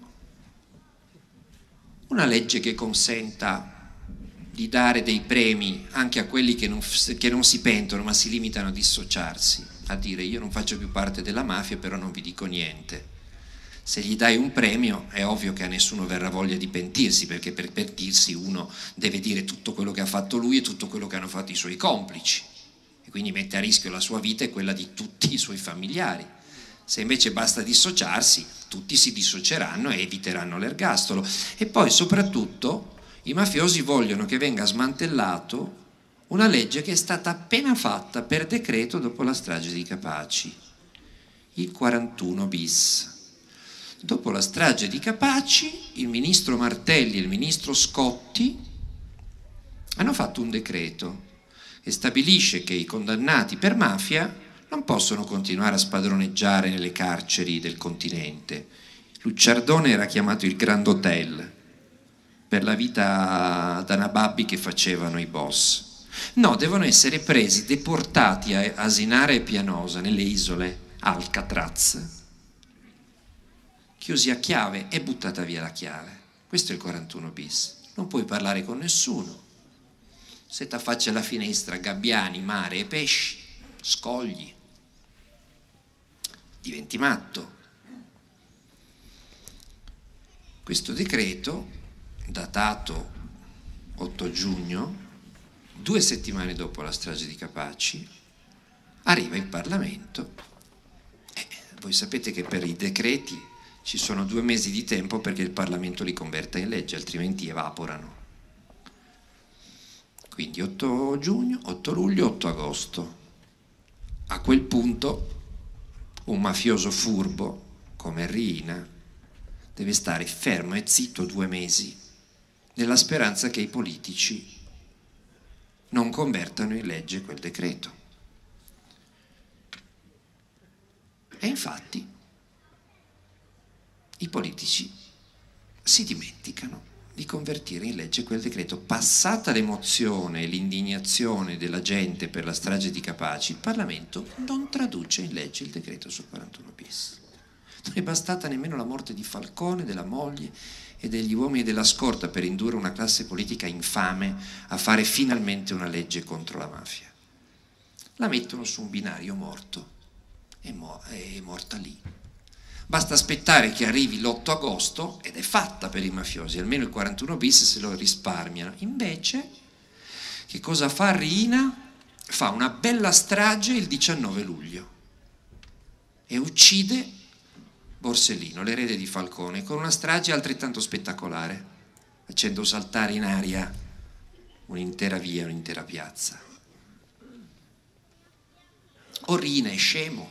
una legge che consenta di dare dei premi anche a quelli che non si pentono ma si limitano a dissociarsi, a dire: io non faccio più parte della mafia, però non vi dico niente. Se gli dai un premio è ovvio che a nessuno verrà voglia di pentirsi, perché per pentirsi uno deve dire tutto quello che ha fatto lui e tutto quello che hanno fatto i suoi complici, e quindi mette a rischio la sua vita e quella di tutti i suoi familiari. Se invece basta dissociarsi, tutti si dissocieranno e eviteranno l'ergastolo. E poi soprattutto i mafiosi vogliono che venga smantellato una legge che è stata appena fatta per decreto dopo la strage di Capaci, il 41 bis. Dopo la strage di Capaci, il ministro Martelli e il ministro Scotti hanno fatto un decreto che stabilisce che i condannati per mafia non possono continuare a spadroneggiare nelle carceri del continente. Lucciardone era chiamato il Grand Hotel per la vita da nababbi che facevano i boss. No, devono essere presi, deportati a Asinara e Pianosa, nelle isole, Alcatraz, chiusi a chiave e buttata via la chiave. Questo è il 41 bis. Non puoi parlare con nessuno. Se ti affacci alla finestra, gabbiani, mare e pesci, scogli, diventi matto. Questo decreto, datato 8 giugno, 2 settimane dopo la strage di Capaci, arriva in Parlamento. Voi sapete che per i decreti ci sono 2 mesi di tempo perché il Parlamento li converta in legge, altrimenti evaporano. Quindi 8 giugno, 8 luglio, 8 agosto. A quel punto un mafioso furbo come Riina deve stare fermo e zitto 2 mesi nella speranza che i politici non convertano in legge quel decreto. E infatti i politici si dimenticano di convertire in legge quel decreto. Passata l'emozione e l'indignazione della gente per la strage di Capaci, il Parlamento non traduce in legge il decreto sul 41 bis. Non è bastata nemmeno la morte di Falcone, della moglie e degli uomini della scorta per indurre una classe politica infame a fare finalmente una legge contro la mafia. La mettono su un binario morto, è morta lì. Basta aspettare che arrivi l'8 agosto ed è fatta per i mafiosi, almeno il 41 bis se lo risparmiano. Invece, che cosa fa Riina? Fa una bella strage il 19 luglio e uccide Borsellino, l'erede di Falcone, con una strage altrettanto spettacolare, facendo saltare in aria un'intera via, un'intera piazza. O Riina è scemo,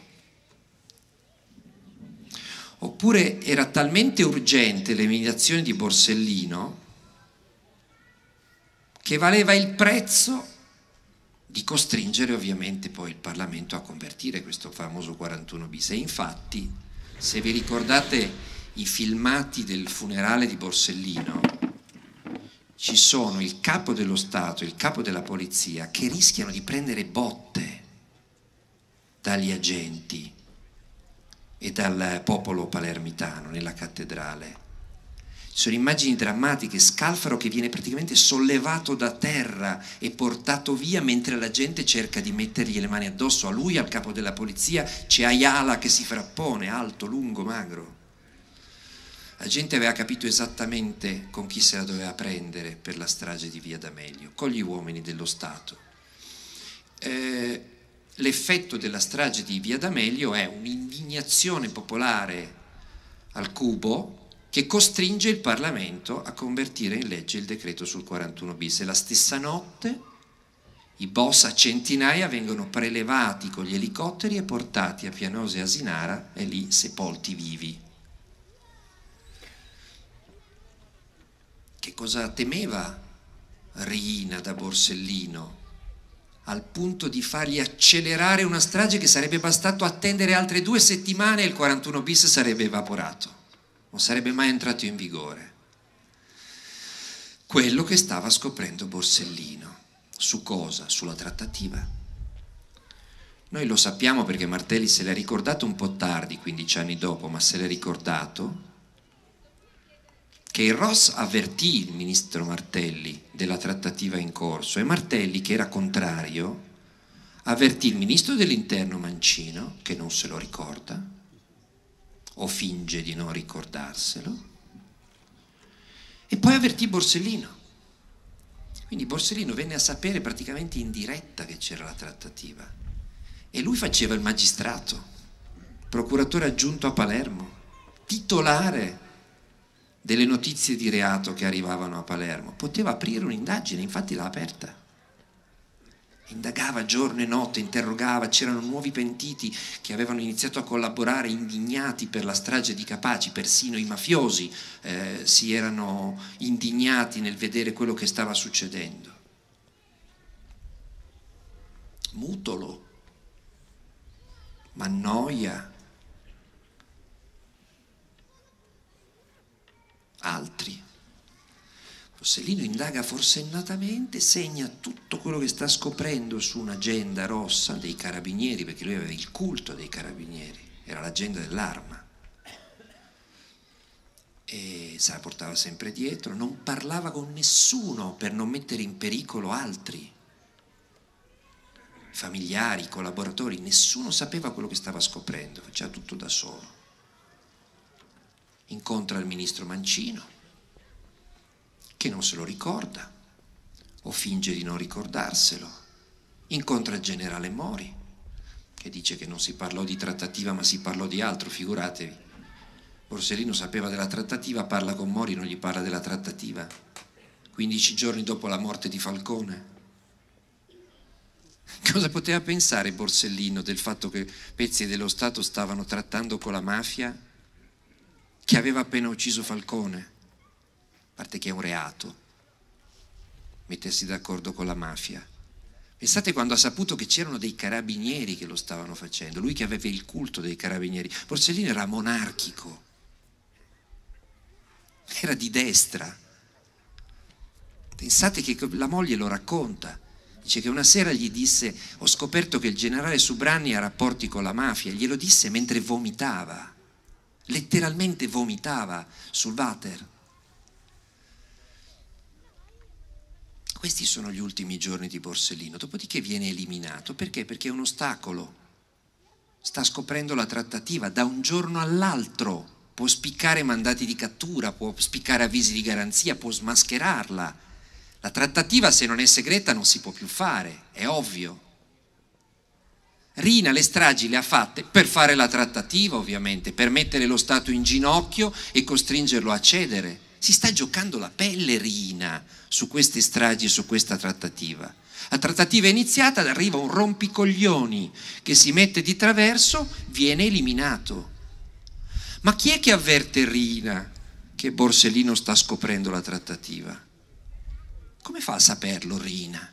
oppure era talmente urgente l'eliminazione di Borsellino che valeva il prezzo di costringere ovviamente poi il Parlamento a convertire questo famoso 41 bis. E infatti, se vi ricordate i filmati del funerale di Borsellino, ci sono il capo dello Stato e il capo della polizia che rischiano di prendere botte dagli agenti e dal popolo palermitano nella cattedrale. Ci sono immagini drammatiche, Scalfaro che viene praticamente sollevato da terra e portato via mentre la gente cerca di mettergli le mani addosso a lui, al capo della polizia. C'è Ayala che si frappone, alto, lungo, magro. La gente aveva capito esattamente con chi se la doveva prendere per la strage di Via D'Amelio, con gli uomini dello Stato. L'effetto della strage di Via D'Amelio è un'indignazione popolare al cubo che costringe il Parlamento a convertire in legge il decreto sul 41 bis. E la stessa notte i boss a centinaia vengono prelevati con gli elicotteri e portati a Pianosa e Asinara e lì sepolti vivi. Che cosa temeva Riina da Borsellino, al punto di fargli accelerare una strage che sarebbe bastato attendere altre 2 settimane e il 41 bis sarebbe evaporato, non sarebbe mai entrato in vigore. Quello che stava scoprendo Borsellino. Su cosa? Sulla trattativa. Noi lo sappiamo perché Martelli se l'è ricordato un po' tardi, 15 anni dopo, ma se l'è ricordato, che il Ross avvertì il ministro Martelli della trattativa in corso e Martelli, che era contrario, avvertì il ministro dell'interno Mancino, che non se lo ricorda o finge di non ricordarselo, e poi avvertì Borsellino. Quindi Borsellino venne a sapere praticamente in diretta che c'era la trattativa e lui faceva il magistrato, procuratore aggiunto a Palermo, titolare delle notizie di reato che arrivavano a Palermo, poteva aprire un'indagine, infatti l'ha aperta. Indagava giorno e notte, interrogava, c'erano nuovi pentiti che avevano iniziato a collaborare indignati per la strage di Capaci, persino i mafiosi si erano indignati nel vedere quello che stava succedendo. Mutolo, Mannoia, altri. Borsellino indaga forsennatamente, segna tutto quello che sta scoprendo su un'agenda rossa dei carabinieri, perché lui aveva il culto dei carabinieri, era l'agenda dell'arma, e se la portava sempre dietro, non parlava con nessuno per non mettere in pericolo altri, familiari, collaboratori, nessuno sapeva quello che stava scoprendo, faceva tutto da solo. Incontra il ministro Mancino, che non se lo ricorda o finge di non ricordarselo. Incontra il generale Mori, che dice che non si parlò di trattativa ma si parlò di altro, figuratevi. Borsellino sapeva della trattativa, parla con Mori, non gli parla della trattativa. 15 giorni dopo la morte di Falcone. Cosa poteva pensare Borsellino del fatto che pezzi dello Stato stavano trattando con la mafia che aveva appena ucciso Falcone? A parte che è un reato mettersi d'accordo con la mafia. Pensate quando ha saputo che c'erano dei carabinieri che lo stavano facendo, lui che aveva il culto dei carabinieri. Borsellino era monarchico, era di destra. Pensate che la moglie lo racconta, dice che una sera gli disse: ho scoperto che il generale Subranni ha rapporti con la mafia, glielo disse mentre vomitava, letteralmente vomitava sul water. Questi sono gli ultimi giorni di Borsellino, dopodiché viene eliminato. Perché? Perché è un ostacolo. Sta scoprendo la trattativa da un giorno all'altro. Può spiccare mandati di cattura, può spiccare avvisi di garanzia, può smascherarla. La trattativa, se non è segreta, non si può più fare, è ovvio. Riina le stragi le ha fatte per fare la trattativa, ovviamente, per mettere lo Stato in ginocchio e costringerlo a cedere. Si sta giocando la pelle Riina su queste stragi e su questa trattativa. La trattativa è iniziata, arriva un rompicoglioni che si mette di traverso, viene eliminato. Ma chi è che avverte Riina che Borsellino sta scoprendo la trattativa? Come fa a saperlo Riina?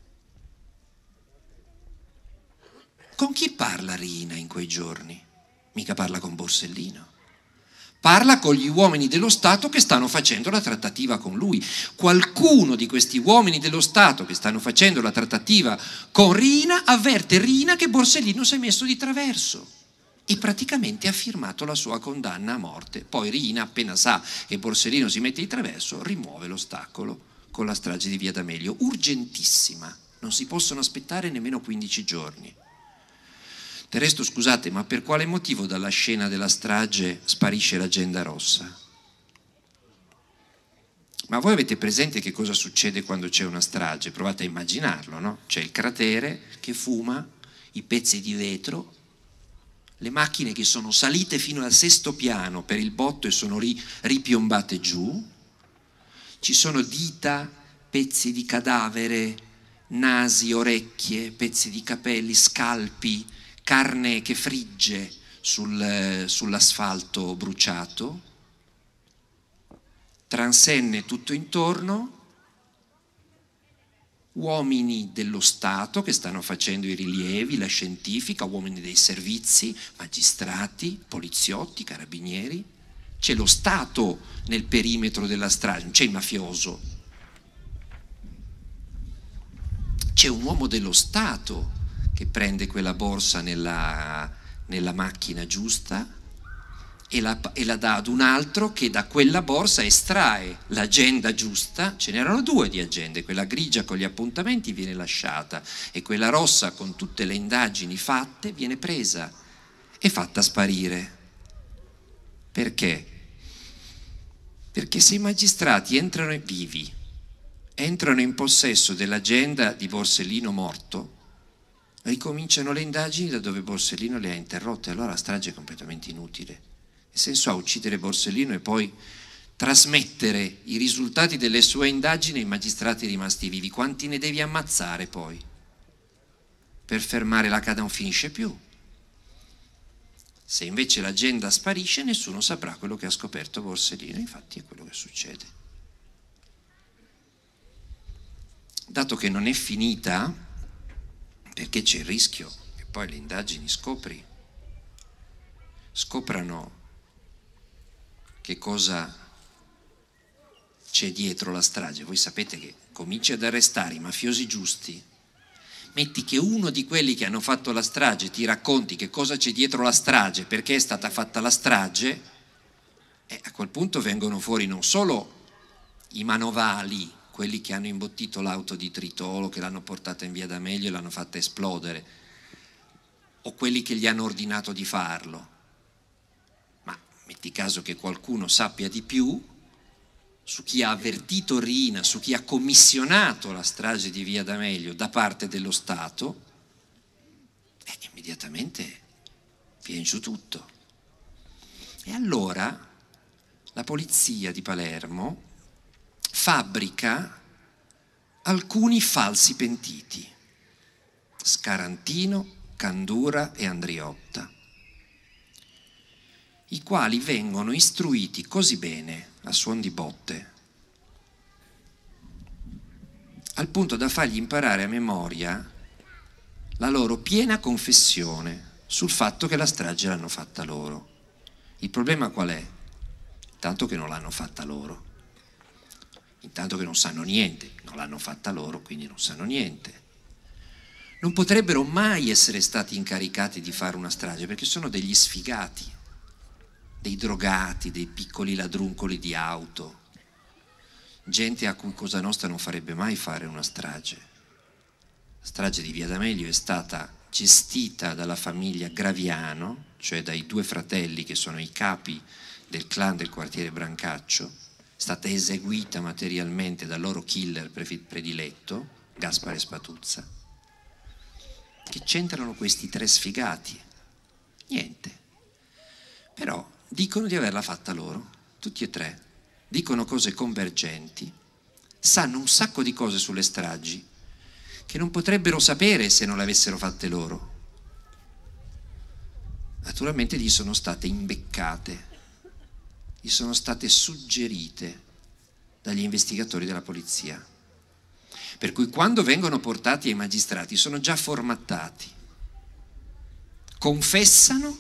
Con chi parla Riina in quei giorni? Mica parla con Borsellino. Parla con gli uomini dello Stato che stanno facendo la trattativa con lui. Qualcuno di questi uomini dello Stato che stanno facendo la trattativa con Riina avverte Riina che Borsellino si è messo di traverso e praticamente ha firmato la sua condanna a morte. Poi Riina, appena sa che Borsellino si mette di traverso, rimuove l'ostacolo con la strage di Via D'Amelio, urgentissima, non si possono aspettare nemmeno 15 giorni. Del resto, scusate, ma per quale motivo dalla scena della strage sparisce l'agenda rossa? Ma voi avete presente che cosa succede quando c'è una strage? Provate a immaginarlo, no? C'è il cratere che fuma, i pezzi di vetro, le macchine che sono salite fino al 6° piano per il botto e sono ripiombate giù, ci sono dita, pezzi di cadavere, nasi, orecchie, pezzi di capelli, scalpi, carne che frigge sull'asfalto bruciato, transenne tutto intorno uomini dello Stato che stanno facendo i rilievi, la scientifica, uomini dei servizi, magistrati, poliziotti, carabinieri. C'è lo Stato nel perimetro della strage, non c'è il mafioso. C'è un uomo dello Stato che prende quella borsa nella macchina giusta e la dà ad un altro che da quella borsa estrae l'agenda giusta. Ce n'erano due di agende, quella grigia con gli appuntamenti viene lasciata e quella rossa con tutte le indagini fatte viene presa e fatta sparire. Perché? Perché se i magistrati entrano in possesso dell'agenda di Borsellino morto, ricominciano le indagini da dove Borsellino le ha interrotte, allora la strage è completamente inutile. Che senso ha uccidere Borsellino e poi trasmettere i risultati delle sue indagini ai magistrati rimasti vivi? Quanti ne devi ammazzare poi? Per fermare la non finisce più. Se invece l'agenda sparisce, nessuno saprà quello che ha scoperto Borsellino, infatti è quello che succede. Dato che non è finita, perché c'è il rischio che poi le indagini scoprano che cosa c'è dietro la strage. Voi sapete che cominci ad arrestare i mafiosi giusti, metti che uno di quelli che hanno fatto la strage ti racconti che cosa c'è dietro la strage, perché è stata fatta la strage, e a quel punto vengono fuori non solo i manovali, quelli che hanno imbottito l'auto di Tritolo, che l'hanno portata in via D'Amelio e l'hanno fatta esplodere, o quelli che gli hanno ordinato di farlo. Ma metti caso che qualcuno sappia di più su chi ha avvertito Riina, su chi ha commissionato la strage di via D'Amelio da parte dello Stato, immediatamente viene giù tutto. E allora la polizia di Palermo fabbrica alcuni falsi pentiti, Scarantino, Candura e Andriotta, i quali vengono istruiti così bene a suon di botte, al punto da fargli imparare a memoria la loro piena confessione sul fatto che la strage l'hanno fatta loro. Il problema qual è? Tanto che non l'hanno fatta loro. Intanto che non sanno niente, non l'hanno fatta loro, quindi non sanno niente. Non potrebbero mai essere stati incaricati di fare una strage perché sono degli sfigati, dei drogati, dei piccoli ladruncoli di auto, gente a cui Cosa Nostra non farebbe mai fare una strage. La strage di via D'Amelio è stata gestita dalla famiglia Graviano, cioè dai due fratelli che sono i capi del clan del quartiere Brancaccio, è stata eseguita materialmente dal loro killer prediletto, Gaspare Spatuzza. Che c'entrano questi tre sfigati? Niente. Però dicono di averla fatta loro, tutti e tre. Dicono cose convergenti, sanno un sacco di cose sulle stragi che non potrebbero sapere se non le avessero fatte loro. Naturalmente gli sono state imbeccate, gli sono state suggerite dagli investigatori della polizia. Per cui quando vengono portati ai magistrati sono già formattati, confessano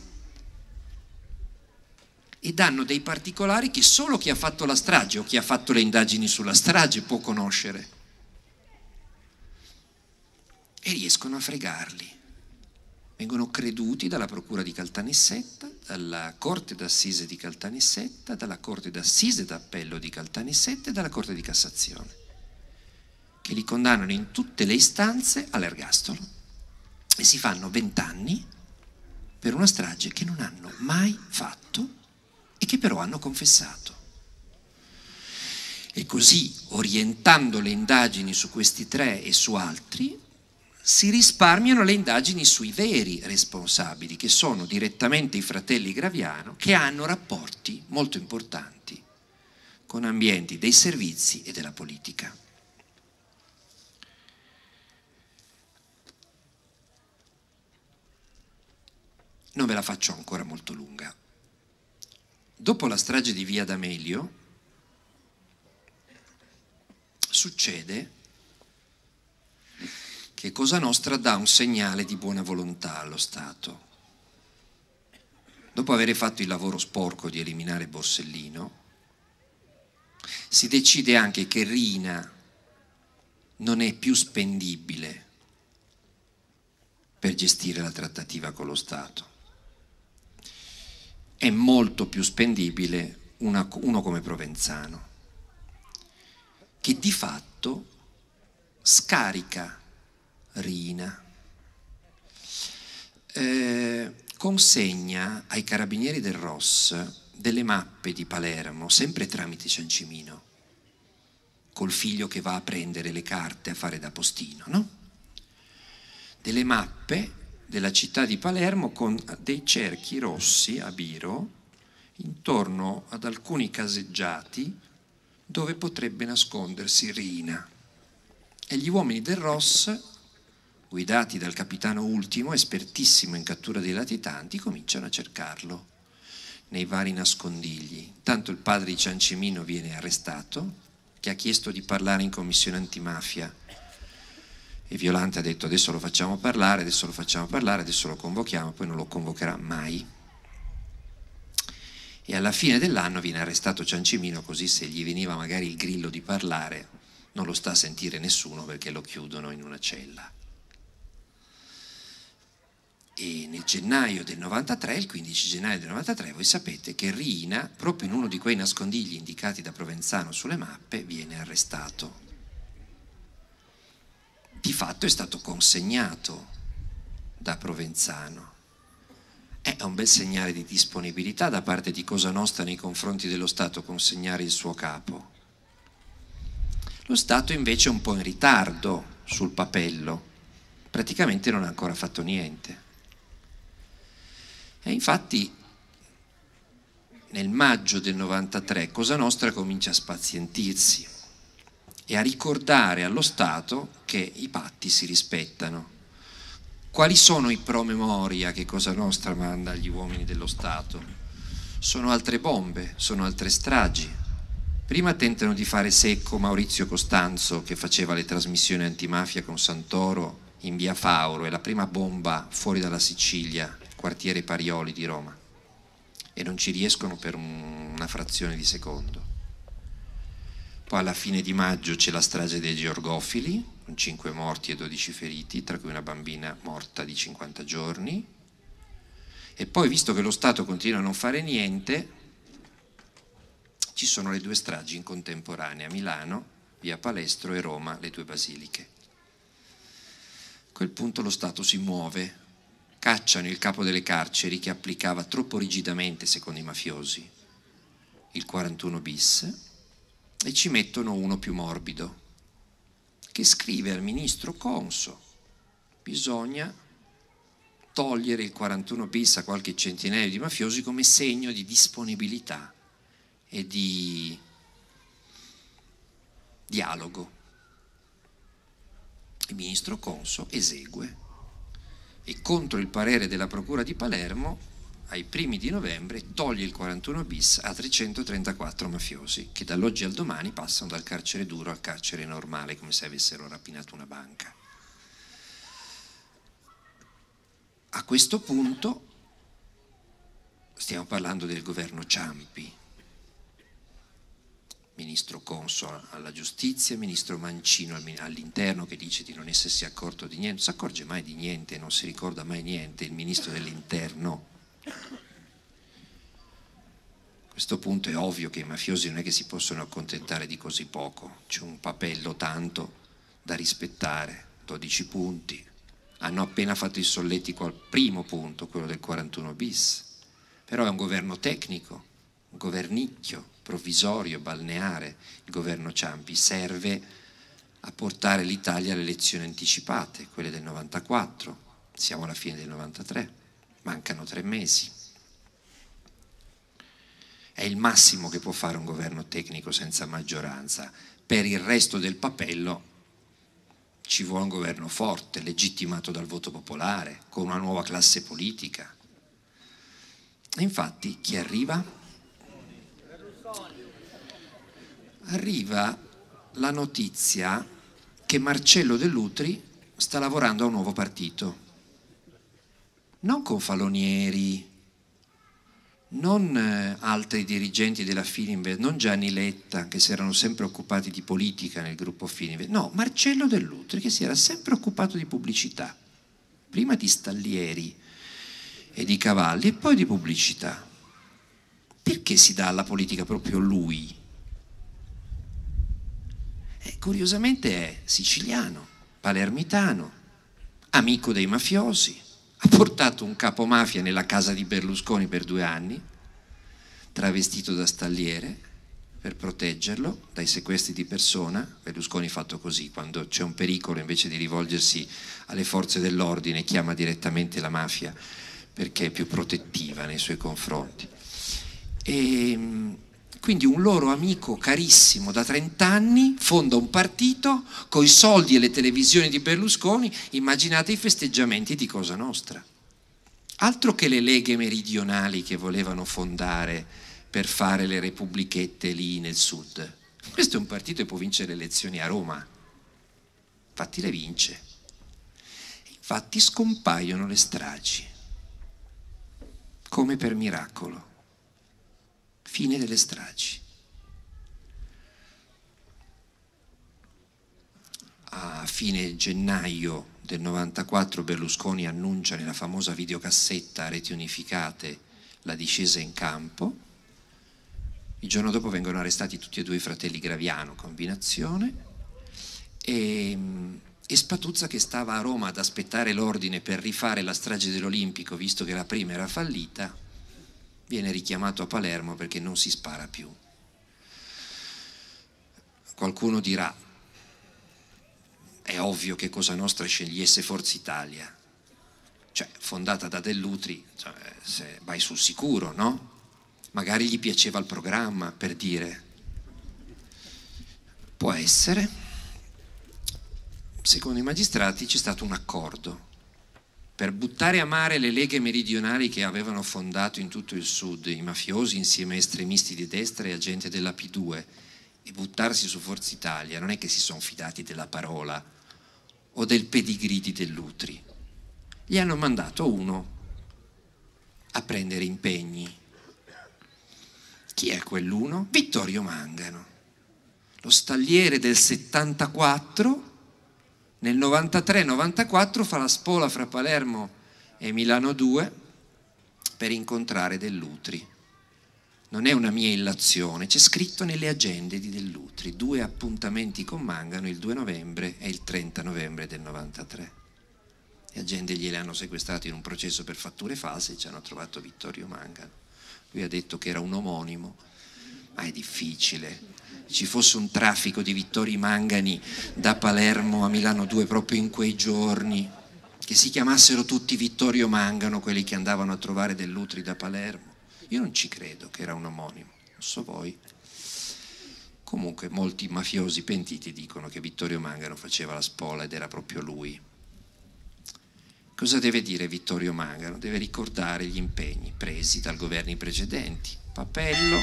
e danno dei particolari che solo chi ha fatto la strage o chi ha fatto le indagini sulla strage può conoscere. E riescono a fregarli. Vengono creduti dalla procura di Caltanissetta, dalla corte d'assise di Caltanissetta, dalla corte d'assise d'appello di Caltanissetta e dalla corte di Cassazione, che li condannano in tutte le istanze all'ergastolo e si fanno 20 anni per una strage che non hanno mai fatto e che però hanno confessato. E così, orientando le indagini su questi tre e su altri, si risparmiano le indagini sui veri responsabili, che sono direttamente i fratelli Graviano, che hanno rapporti molto importanti con ambienti dei servizi e della politica. Non ve la faccio ancora molto lunga. Dopo la strage di via D'Amelio succede che Cosa Nostra dà un segnale di buona volontà allo Stato. Dopo aver fatto il lavoro sporco di eliminare Borsellino, si decide anche che Riina non è più spendibile per gestire la trattativa con lo Stato. È molto più spendibile uno come Provenzano, che di fatto scarica Riina, consegna ai carabinieri del ROS delle mappe di Palermo, sempre tramite Ciancimino, col figlio che va a prendere le carte a fare da postino, no? Delle mappe della città di Palermo con dei cerchi rossi a biro intorno ad alcuni caseggiati dove potrebbe nascondersi Riina. E gli uomini del ROS, guidati dal capitano Ultimo, espertissimo in cattura dei latitanti, cominciano a cercarlo nei vari nascondigli. Tanto il padre di Ciancimino viene arrestato, che ha chiesto di parlare in commissione antimafia, e Violante ha detto adesso lo facciamo parlare, adesso lo convochiamo, poi non lo convocherà mai. E alla fine dell'anno viene arrestato Ciancimino, così se gli veniva magari il grillo di parlare non lo sta a sentire nessuno perché lo chiudono in una cella. E nel gennaio del 93, il 15 gennaio del 93, voi sapete che Riina, proprio in uno di quei nascondigli indicati da Provenzano sulle mappe, viene arrestato. Di fatto è stato consegnato da Provenzano. È un bel segnale di disponibilità da parte di Cosa Nostra nei confronti dello Stato consegnare il suo capo. Lo Stato invece è un po' in ritardo sul papello, praticamente non ha ancora fatto niente. E infatti nel maggio del 93 Cosa Nostra comincia a spazientirsi e a ricordare allo Stato che i patti si rispettano. Quali sono i promemoria che Cosa Nostra manda agli uomini dello Stato? Sono altre bombe, sono altre stragi. Prima tentano di fare secco Maurizio Costanzo, che faceva le trasmissioni antimafia con Santoro in via Fauro, e la prima bomba fuori dalla Sicilia, quartiere Parioli di Roma, e non ci riescono per una frazione di secondo. Poi alla fine di maggio c'è la strage dei Georgofili, con 5 morti e 12 feriti, tra cui una bambina morta di 50 giorni. E poi, visto che lo Stato continua a non fare niente, ci sono le 2 stragi in contemporanea: Milano, via Palestro, e Roma, le 2 basiliche. A quel punto lo Stato si muove. Cacciano il capo delle carceri, che applicava troppo rigidamente, secondo i mafiosi, il 41 bis, e ci mettono uno più morbido, che scrive al ministro Conso: bisogna togliere il 41 bis a qualche centinaio di mafiosi come segno di disponibilità e di dialogo. Il ministro Conso esegue, e contro il parere della Procura di Palermo, ai primi di novembre toglie il 41 bis a 334 mafiosi, che dall'oggi al domani passano dal carcere duro al carcere normale, come se avessero rapinato una banca. A questo punto stiamo parlando del governo Ciampi. Ministro Conso alla giustizia, ministro Mancino all'interno, che dice di non essersi accorto di niente. Non si accorge mai di niente, non si ricorda mai niente il ministro dell'interno. A questo punto è ovvio che i mafiosi non è che si possono accontentare di così poco. C'è un papello tanto da rispettare, 12 punti. Hanno appena fatto il solletico al primo punto, quello del 41 bis. Però è un governo tecnico, un governicchio, provvisorio, balneare. Il governo Ciampi serve a portare l'Italia alle elezioni anticipate, quelle del 94. Siamo alla fine del 93, mancano 3 mesi. È il massimo che può fare un governo tecnico senza maggioranza. Per il resto del papello ci vuole un governo forte, legittimato dal voto popolare, con una nuova classe politica. E infatti chi arriva? Arriva la notizia che Marcello Dell'Utri sta lavorando a un nuovo partito, non con Falonieri, non altri dirigenti della Fininvest, non Gianni Letta, che si erano sempre occupati di politica nel gruppo Fininvest, no, Marcello Dell'Utri, che si era sempre occupato di pubblicità, prima di stallieri e di cavalli e poi di pubblicità. Perché si dà alla politica proprio lui? Curiosamente è siciliano, palermitano, amico dei mafiosi, ha portato un capomafia nella casa di Berlusconi per 2 anni, travestito da stalliere, per proteggerlo dai sequestri di persona. Berlusconi fatto così, quando c'è un pericolo invece di rivolgersi alle forze dell'ordine chiama direttamente la mafia perché è più protettiva nei suoi confronti. E quindi un loro amico carissimo da 30 anni fonda un partito con i soldi e le televisioni di Berlusconi. Immaginate i festeggiamenti di Cosa Nostra. Altro che le leghe meridionali che volevano fondare per fare le repubblichette lì nel sud. Questo è un partito che può vincere le elezioni a Roma. Infatti le vince. Infatti scompaiono le stragi. Come per miracolo. Fine delle stragi. A fine gennaio del 94 Berlusconi annuncia nella famosa videocassetta a reti unificate la discesa in campo. Il giorno dopo vengono arrestati tutti e 2 i fratelli Graviano, combinazione, e Spatuzza, che stava a Roma ad aspettare l'ordine per rifare la strage dell'Olimpico, visto che la prima era fallita, viene richiamato a Palermo perché non si spara più. Qualcuno dirà, è ovvio che Cosa Nostra scegliesse Forza Italia, cioè fondata da Dell'Utri, cioè, se vai sul sicuro, no? Magari gli piaceva il programma, per dire. Può essere. Secondo i magistrati c'è stato un accordo per buttare a mare le leghe meridionali che avevano fondato in tutto il sud i mafiosi insieme a estremisti di destra e a gente della P2, e buttarsi su Forza Italia. Non è che si sono fidati della parola o del pedigree di Dell'Utri. Gli hanno mandato uno a prendere impegni. Chi è quell'uno? Vittorio Mangano, lo stalliere del 74. Nel 93-94 fa la spola fra Palermo e Milano 2 per incontrare Dell'Utri. Non è una mia illazione, c'è scritto nelle agende di Dell'Utri, 2 appuntamenti con Mangano, il 2 novembre e il 30 novembre del 93. Le agende gliele hanno sequestrate in un processo per fatture false e ci hanno trovato Vittorio Mangano. Lui ha detto che era un omonimo, ma è difficile. Ci fosse un traffico di Vittori Mangani da Palermo a Milano 2 proprio in quei giorni, che si chiamassero tutti Vittorio Mangano, quelli che andavano a trovare Dell'Utri da Palermo. Io non ci credo che era un omonimo, non so voi. Comunque molti mafiosi pentiti dicono che Vittorio Mangano faceva la spola ed era proprio lui. Cosa deve dire Vittorio Mangano? Deve ricordare gli impegni presi dal governi precedenti. Papello.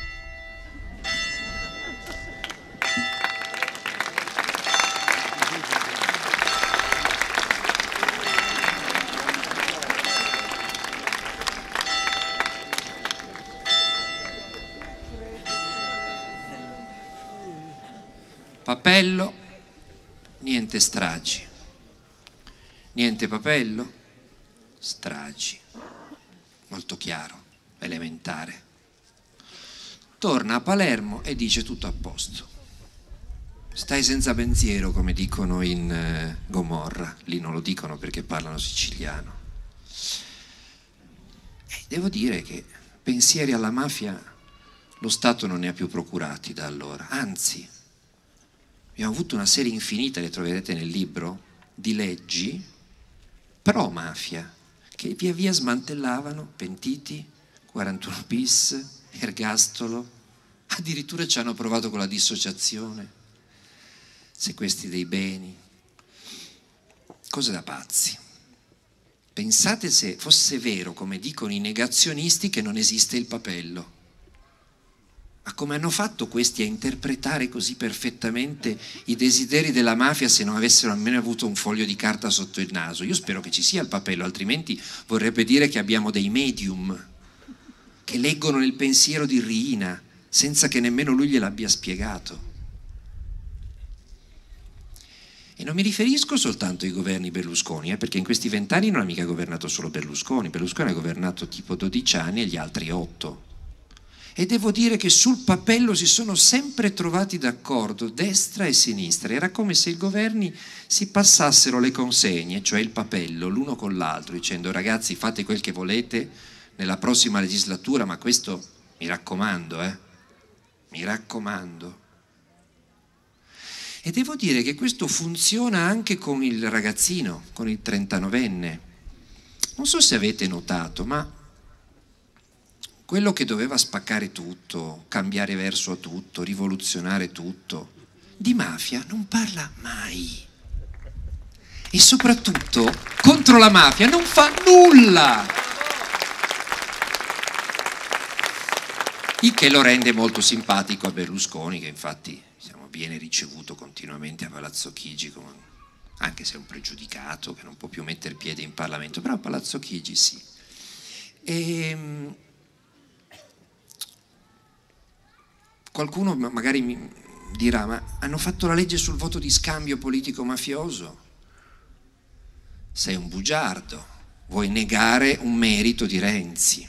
Papello, niente stragi. Niente papello, stragi. Molto chiaro, elementare. Torna a Palermo e dice tutto a posto. Stai senza pensiero, come dicono in Gomorra. Lì non lo dicono perché parlano siciliano. Devo dire che pensieri alla mafia lo Stato non ne ha più procurati da allora. Anzi, abbiamo avuto una serie infinita, le troverete nel libro, di leggi pro mafia che via via smantellavano pentiti, 41 bis, ergastolo, addirittura ci hanno provato con la dissociazione, sequestri dei beni, cose da pazzi. Pensate se fosse vero, come dicono i negazionisti, che non esiste il papello. Ma come hanno fatto questi a interpretare così perfettamente i desideri della mafia se non avessero almeno avuto un foglio di carta sotto il naso? Io spero che ci sia il papello, altrimenti vorrebbe dire che abbiamo dei medium che leggono nel pensiero di Riina senza che nemmeno lui gliel'abbia spiegato. E non mi riferisco soltanto ai governi Berlusconi, perché in questi 20 anni non ha mica governato solo Berlusconi. Berlusconi ha governato tipo 12 anni e gli altri 8. E devo dire che sul papello si sono sempre trovati d'accordo, destra e sinistra. Era come se i governi si passassero le consegne, cioè il papello, l'uno con l'altro, dicendo: ragazzi, fate quel che volete nella prossima legislatura, ma questo mi raccomando, mi raccomando. E devo dire che questo funziona anche con il ragazzino, con il 39enne. Non so se avete notato, ma quello che doveva spaccare tutto, cambiare verso a tutto, rivoluzionare tutto, di mafia non parla mai. E soprattutto contro la mafia non fa nulla. Il che lo rende molto simpatico a Berlusconi, che infatti viene ricevuto continuamente a Palazzo Chigi, anche se è un pregiudicato che non può più mettere piede in Parlamento, però a Palazzo Chigi sì. Qualcuno magari mi dirà: ma hanno fatto la legge sul voto di scambio politico-mafioso? Sei un bugiardo, vuoi negare un merito di Renzi.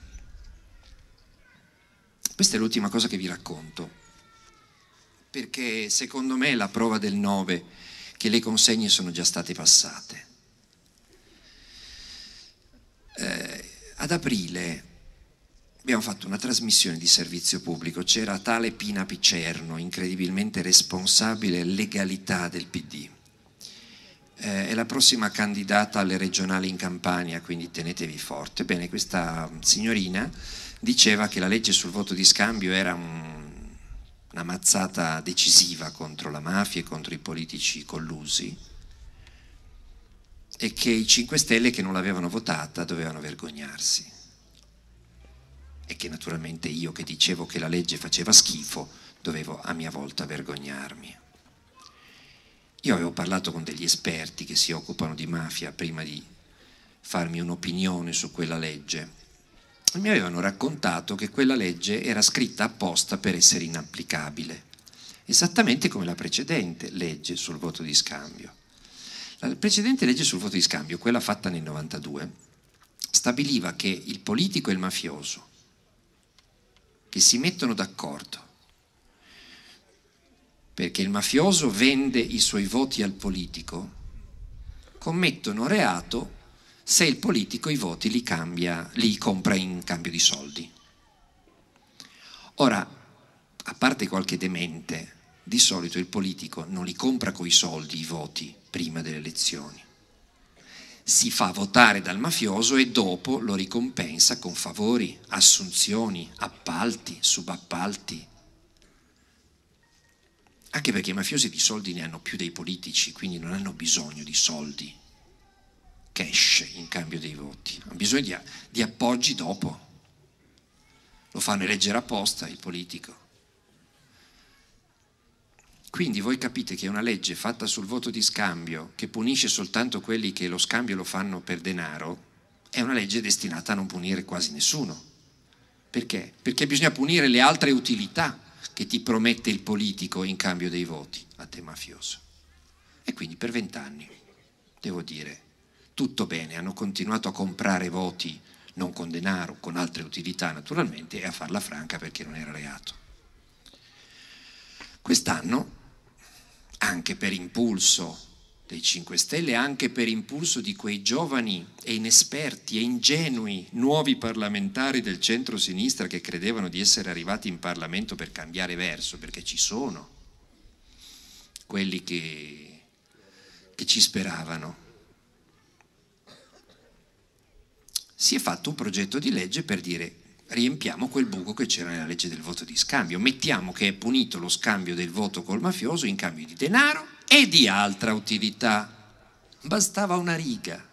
Questa è l'ultima cosa che vi racconto, perché secondo me è la prova del 9 che le consegne sono già state passate. Ad aprile abbiamo fatto una trasmissione di servizio pubblico, c'era tale Pina Picerno, incredibilmente responsabile legalità del PD. È la prossima candidata alle regionali in Campania, quindi tenetevi forte. Bene, questa signorina diceva che la legge sul voto di scambio era una mazzata decisiva contro la mafia e contro i politici collusi, e che i 5 Stelle che non l'avevano votata dovevano vergognarsi. E che naturalmente io, che dicevo che la legge faceva schifo, dovevo a mia volta vergognarmi. Io avevo parlato con degli esperti che si occupano di mafia prima di farmi un'opinione su quella legge, e mi avevano raccontato che quella legge era scritta apposta per essere inapplicabile, esattamente come la precedente legge sul voto di scambio. La precedente legge sul voto di scambio, quella fatta nel 92, stabiliva che il politico e il mafioso che si mettono d'accordo perché il mafioso vende i suoi voti al politico commettono reato se il politico i voti li compra in cambio di soldi. Ora, a parte qualche demente, di solito il politico non li compra coi soldi i voti prima delle elezioni. Si fa votare dal mafioso e dopo lo ricompensa con favori, assunzioni, appalti, subappalti. Anche perché i mafiosi di soldi ne hanno più dei politici, quindi non hanno bisogno di soldi, cash in cambio dei voti, hanno bisogno di appoggi dopo. Lo fanno eleggere apposta il politico. Quindi voi capite che una legge fatta sul voto di scambio, che punisce soltanto quelli che lo scambio lo fanno per denaro, è una legge destinata a non punire quasi nessuno. Perché? Perché bisogna punire le altre utilità che ti promette il politico in cambio dei voti a te mafioso. E quindi per 20 anni, devo dire, tutto bene, hanno continuato a comprare voti non con denaro, con altre utilità naturalmente, e a farla franca perché non era reato. Quest'anno, anche per impulso dei 5 Stelle, anche per impulso di quei giovani e inesperti e ingenui nuovi parlamentari del centro-sinistra che credevano di essere arrivati in Parlamento per cambiare verso, perché ci sono quelli che ci speravano, si è fatto un progetto di legge per dire: riempiamo quel buco che c'era nella legge del voto di scambio, mettiamo che è punito lo scambio del voto col mafioso in cambio di denaro e di altra utilità. Bastava una riga.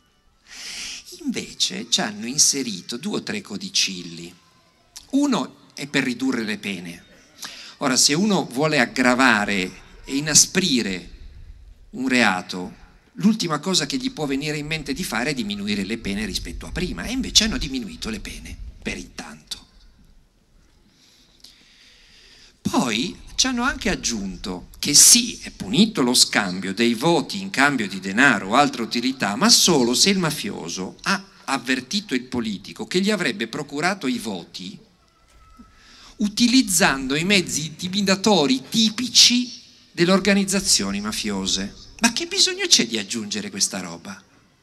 Invece ci hanno inserito 2 o 3 codicilli. Uno è per ridurre le pene. Ora, se uno vuole aggravare e inasprire un reato, l'ultima cosa che gli può venire in mente di fare è diminuire le pene rispetto a prima, e invece hanno diminuito le pene per intanto. Poi ci hanno anche aggiunto che sì, è punito lo scambio dei voti in cambio di denaro o altra utilità, ma solo se il mafioso ha avvertito il politico che gli avrebbe procurato i voti utilizzando i mezzi intimidatori tipici delle organizzazioni mafiose. Ma che bisogno c'è di aggiungere questa roba?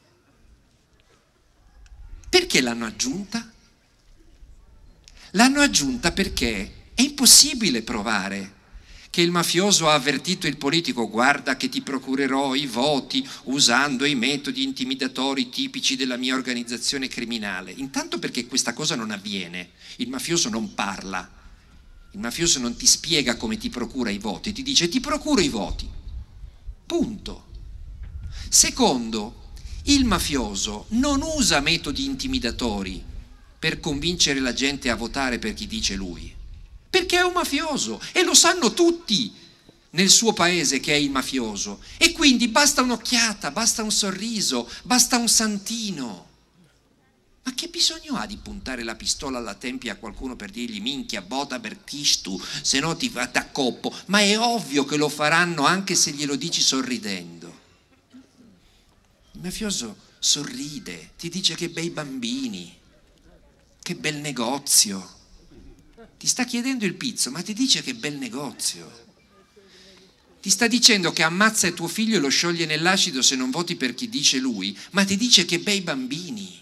Perché l'hanno aggiunta? L'hanno aggiunta perché è impossibile provare che il mafioso ha avvertito il politico: guarda che ti procurerò i voti usando i metodi intimidatori tipici della mia organizzazione criminale. Intanto perché questa cosa non avviene, il mafioso non parla, il mafioso non ti spiega come ti procura i voti, ti dice ti procuro i voti, punto. Secondo, il mafioso non usa metodi intimidatori per convincere la gente a votare per chi dice lui, perché è un mafioso e lo sanno tutti nel suo paese che è il mafioso, e quindi basta un'occhiata, basta un sorriso, basta un santino. Ma che bisogno ha di puntare la pistola alla tempia a qualcuno per dirgli minchia, vota per Cristo, se no ti t'accoppo? Ma è ovvio che lo faranno anche se glielo dici sorridendo. Il mafioso sorride, ti dice che bei bambini, che bel negozio. Ti sta chiedendo il pizzo, ma ti dice che bel negozio. Ti sta dicendo che ammazza tuo figlio e lo scioglie nell'acido se non voti per chi dice lui, ma ti dice che bei bambini.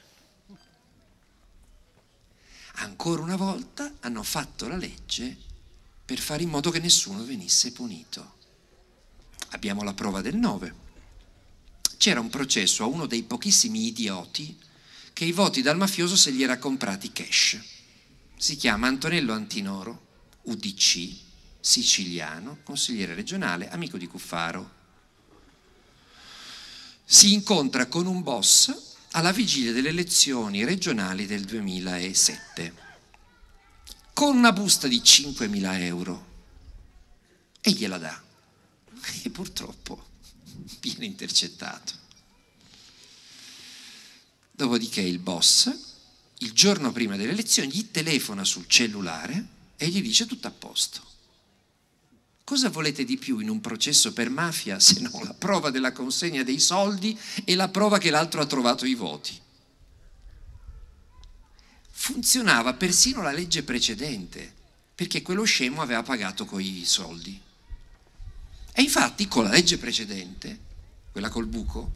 Ancora una volta hanno fatto la legge per fare in modo che nessuno venisse punito. Abbiamo la prova del 9. C'era un processo a uno dei pochissimi idioti che i voti dal mafioso se li era comprati cash. Si chiama Antonello Antinoro, UDC, siciliano, consigliere regionale, amico di Cuffaro. Si incontra con un boss alla vigilia delle elezioni regionali del 2007 con una busta di 5.000 euro e gliela dà, e purtroppo viene intercettato. Dopodiché il boss, il giorno prima delle elezioni, gli telefona sul cellulare e gli dice tutto a posto. Cosa volete di più in un processo per mafia se non la prova della consegna dei soldi e la prova che l'altro ha trovato i voti? Funzionava persino la legge precedente, perché quello scemo aveva pagato coi soldi. E infatti con la legge precedente, quella col buco,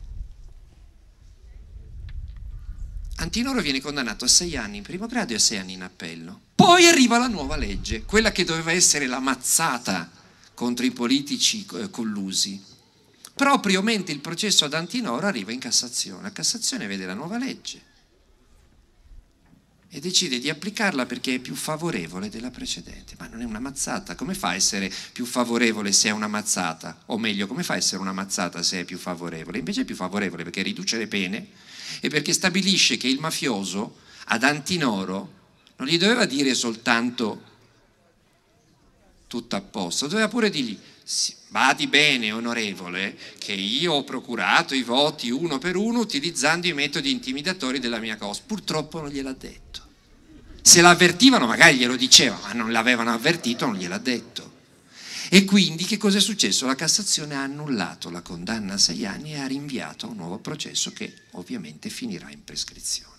Antinoro viene condannato a 6 anni in primo grado e a 6 anni in appello. Poi arriva la nuova legge, quella che doveva essere la mazzata contro i politici collusi. Proprio mentre il processo ad Antinoro arriva in Cassazione. La Cassazione vede la nuova legge e decide di applicarla perché è più favorevole della precedente. Ma non è una mazzata. Come fa a essere più favorevole se è una mazzata? O meglio, come fa a essere una mazzata se è più favorevole? Invece è più favorevole perché riduce le pene e perché stabilisce che il mafioso ad Antinoro non gli doveva dire soltanto tutto a posto, doveva pure dirgli: badi bene onorevole che io ho procurato i voti uno per uno utilizzando i metodi intimidatori della mia cosa. Purtroppo non gliel'ha detto. Se l'avvertivano magari glielo diceva, ma non l'avevano avvertito, non gliel'ha detto. E quindi che cosa è successo? La Cassazione ha annullato la condanna a 6 anni e ha rinviato a un nuovo processo che ovviamente finirà in prescrizione.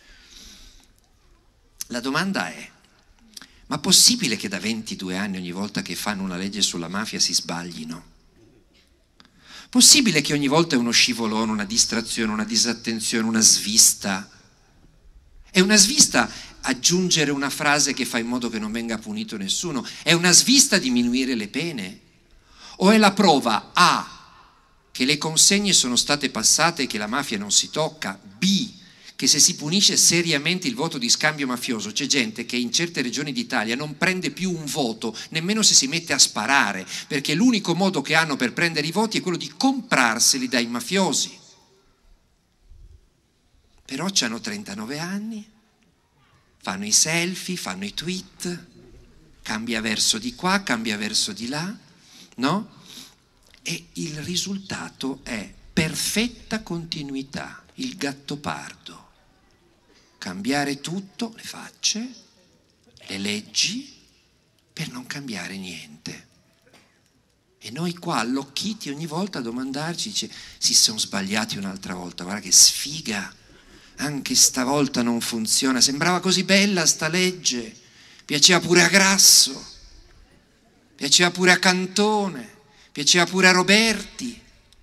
La domanda è: ma possibile che da 22 anni ogni volta che fanno una legge sulla mafia si sbaglino? Possibile che ogni volta è uno scivolone, una distrazione, una disattenzione, una svista? È una svista aggiungere una frase che fa in modo che non venga punito nessuno? È una svista diminuire le pene? O è la prova A, che le consegne sono state passate e che la mafia non si tocca, B, che se si punisce seriamente il voto di scambio mafioso, c'è gente che in certe regioni d'Italia non prende più un voto, nemmeno se si mette a sparare, perché l'unico modo che hanno per prendere i voti è quello di comprarseli dai mafiosi. Però c'hanno 39 anni, fanno i selfie, fanno i tweet, cambia verso di qua, cambia verso di là, no? E il risultato è perfetta continuità, il Gattopardo. Cambiare tutto, le facce, le leggi, per non cambiare niente. E noi qua allocchiti ogni volta a domandarci, dice, si sono sbagliati un'altra volta, guarda che sfiga, anche stavolta non funziona, sembrava così bella sta legge, piaceva pure a Grasso, piaceva pure a Cantone, piaceva pure a Roberti.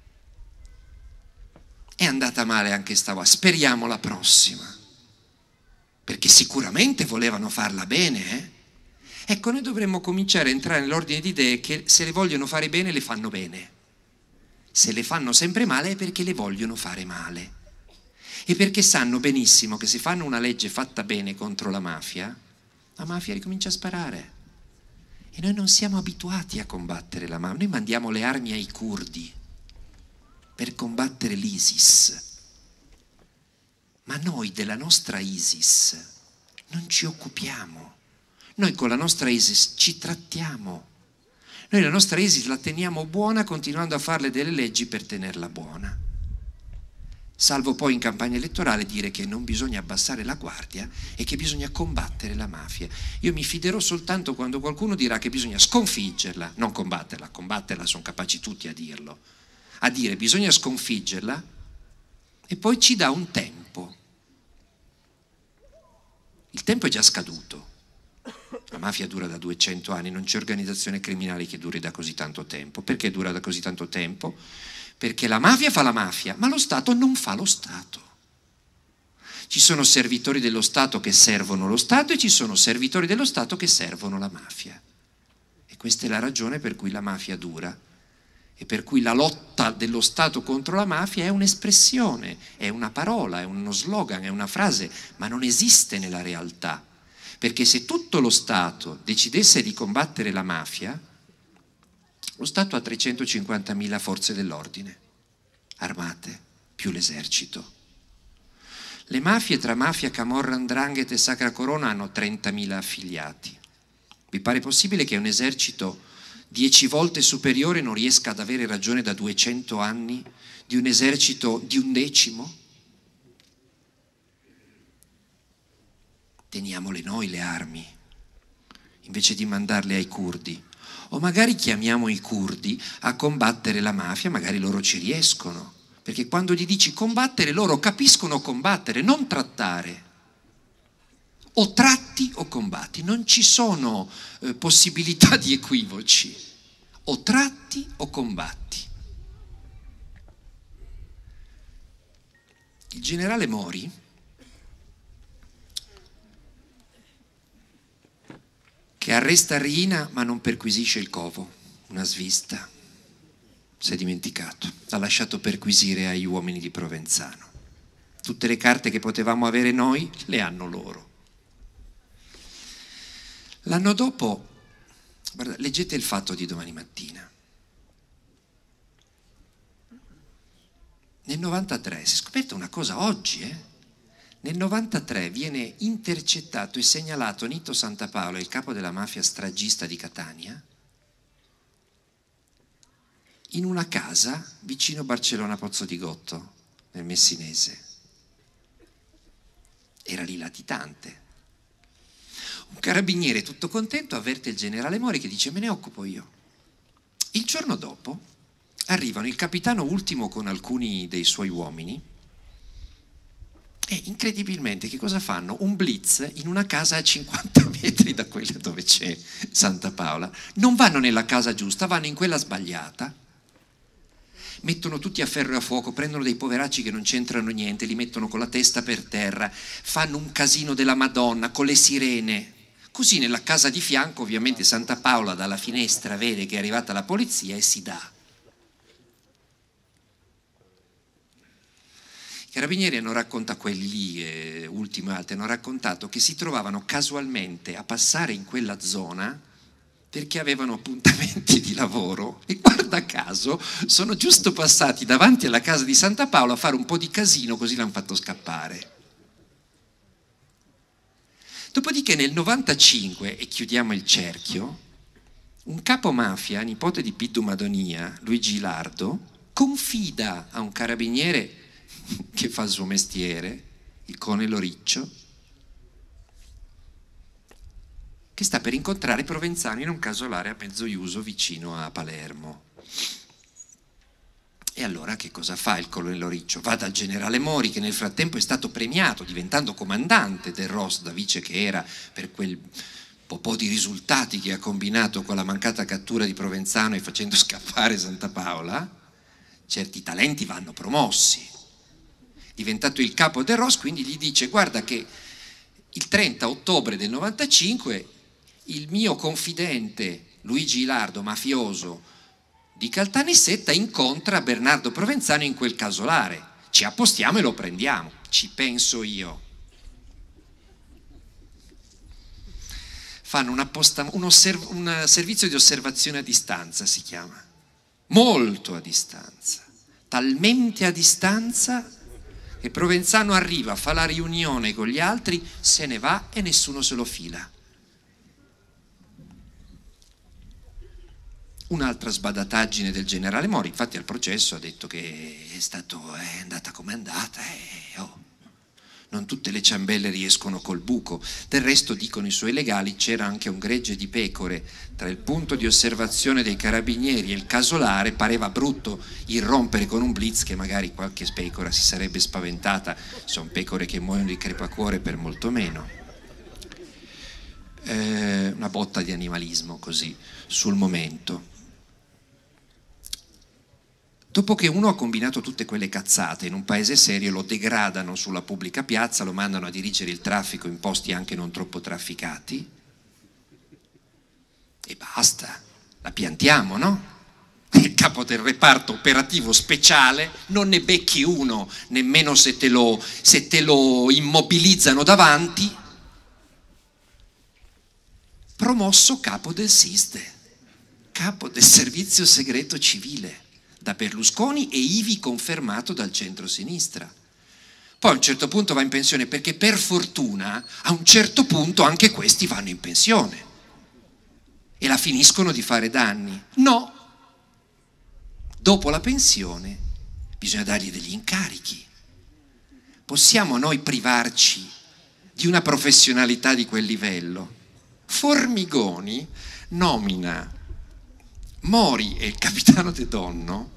È andata male anche stavolta, speriamo la prossima. Perché sicuramente volevano farla bene, eh? Ecco, noi dovremmo cominciare a entrare nell'ordine di idee che se le vogliono fare bene, le fanno bene. Se le fanno sempre male è perché le vogliono fare male. E perché sanno benissimo che se fanno una legge fatta bene contro la mafia ricomincia a sparare. E noi non siamo abituati a combattere la mafia. Noi mandiamo le armi ai curdi per combattere l'ISIS. Ma noi della nostra ISIS non ci occupiamo. Noi con la nostra ISIS ci trattiamo. Noi la nostra ISIS la teniamo buona continuando a farle delle leggi per tenerla buona. Salvo poi in campagna elettorale dire che non bisogna abbassare la guardia e che bisogna combattere la mafia. Io mi fiderò soltanto quando qualcuno dirà che bisogna sconfiggerla, non combatterla. Combatterla sono capaci tutti a dirlo. A dire bisogna sconfiggerla e poi ci dà un tempo. Il tempo è già scaduto. La mafia dura da 200 anni, non c'è organizzazione criminale che duri da così tanto tempo. Perché dura da così tanto tempo? Perché la mafia fa la mafia, ma lo Stato non fa lo Stato. Ci sono servitori dello Stato che servono lo Stato e ci sono servitori dello Stato che servono la mafia. E questa è la ragione per cui la mafia dura e per cui la lotta dello Stato contro la mafia è un'espressione, è una parola, è uno slogan, è una frase, ma non esiste nella realtà. Perché se tutto lo Stato decidesse di combattere la mafia, lo Stato ha 350.000 forze dell'ordine, armate, più l'esercito. Le mafie tra mafia, camorra, 'ndrangheta e Sacra Corona hanno 30.000 affiliati. Vi pare possibile che un esercito 10 volte superiore non riesca ad avere ragione da 200 anni di un esercito di 1/10? Teniamole noi le armi, invece di mandarle ai curdi. O magari chiamiamo i curdi a combattere la mafia, magari loro ci riescono. Perché quando gli dici combattere, loro capiscono combattere, non trattare. O tratti o combatti, non ci sono possibilità di equivoci. O tratti o combatti. Il generale Mori che arresta Riina ma non perquisisce il covo, una svista, si è dimenticato, l'ha lasciato perquisire agli uomini di Provenzano. Tutte le carte che potevamo avere noi le hanno loro. L'anno dopo, guarda, leggete il Fatto di domani mattina. Nel 93, si è scoperta una cosa oggi, Nel 93 viene intercettato e segnalato Nitto Santapaola, il capo della mafia stragista di Catania, in una casa vicino Barcellona Pozzo di Gotto, nel Messinese. Era lì latitante. Un carabiniere tutto contento avverte il generale Mori che dice: me ne occupo io. Il giorno dopo arrivano il capitano Ultimo con alcuni dei suoi uomini e incredibilmente che cosa fanno? Un blitz in una casa a 50 metri da quella dove c'è Santapaola. Non vanno nella casa giusta, vanno in quella sbagliata. Mettono tutti a ferro e a fuoco, prendono dei poveracci che non c'entrano niente, li mettono con la testa per terra, fanno un casino della Madonna con le sirene. Così nella casa di fianco ovviamente Santapaola dalla finestra vede che è arrivata la polizia e si dà. I carabinieri hanno raccontato, quelli lì, Ultimo e altri, hanno raccontato che si trovavano casualmente a passare in quella zona perché avevano appuntamenti di lavoro e guarda caso sono giusto passati davanti alla casa di Santapaola a fare un po' di casino, così l'hanno fatto scappare. Dopodiché nel 95, e chiudiamo il cerchio, un capo mafia, nipote di Piddu Madonia, Luigi Lardo, confida a un carabiniere che fa il suo mestiere, il colonnello Riccio, che sta per incontrare Provenzano in un casolare a Mezzoiuso vicino a Palermo. E allora che cosa fa il colonnello Riccio? Va dal generale Mori, che nel frattempo è stato premiato diventando comandante del ROS da vice che era, per quel po' di risultati che ha combinato con la mancata cattura di Provenzano e facendo scappare Santa Paola. Certi talenti vanno promossi. Diventato il capo del ROS, quindi gli dice: guarda che il 30 ottobre del 95 il mio confidente Luigi Lardo, mafioso di Caltanissetta, incontra Bernardo Provenzano in quel casolare, ci appostiamo e lo prendiamo. Ci penso io. Fanno un servizio di osservazione a distanza, si chiama, molto a distanza, talmente a distanza che Provenzano arriva, fa la riunione con gli altri, se ne va e nessuno se lo fila. Un'altra sbadataggine del generale Mori, infatti al processo ha detto che è andata come è andata, non tutte le ciambelle riescono col buco. Del resto, dicono i suoi legali, c'era anche un gregge di pecore tra il punto di osservazione dei carabinieri e il casolare, pareva brutto irrompere con un blitz che magari qualche pecora si sarebbe spaventata, sono pecore che muoiono di crepacuore per molto meno. Una botta di animalismo così sul momento. Dopo che uno ha combinato tutte quelle cazzate in un paese serio, lo degradano sulla pubblica piazza, lo mandano a dirigere il traffico in posti anche non troppo trafficati e basta, la piantiamo, no? Il capo del reparto operativo speciale non ne becchi uno, nemmeno se te lo immobilizzano davanti. Promosso capo del SISDE, capo del servizio segreto civile, da Berlusconi e ivi confermato dal centro-sinistra. Poi a un certo punto va in pensione, perché per fortuna a un certo punto anche questi vanno in pensione e la finiscono di fare danni. No, dopo la pensione bisogna dargli degli incarichi. Possiamo noi privarci di una professionalità di quel livello? Formigoni nomina Mori e il capitano De Donno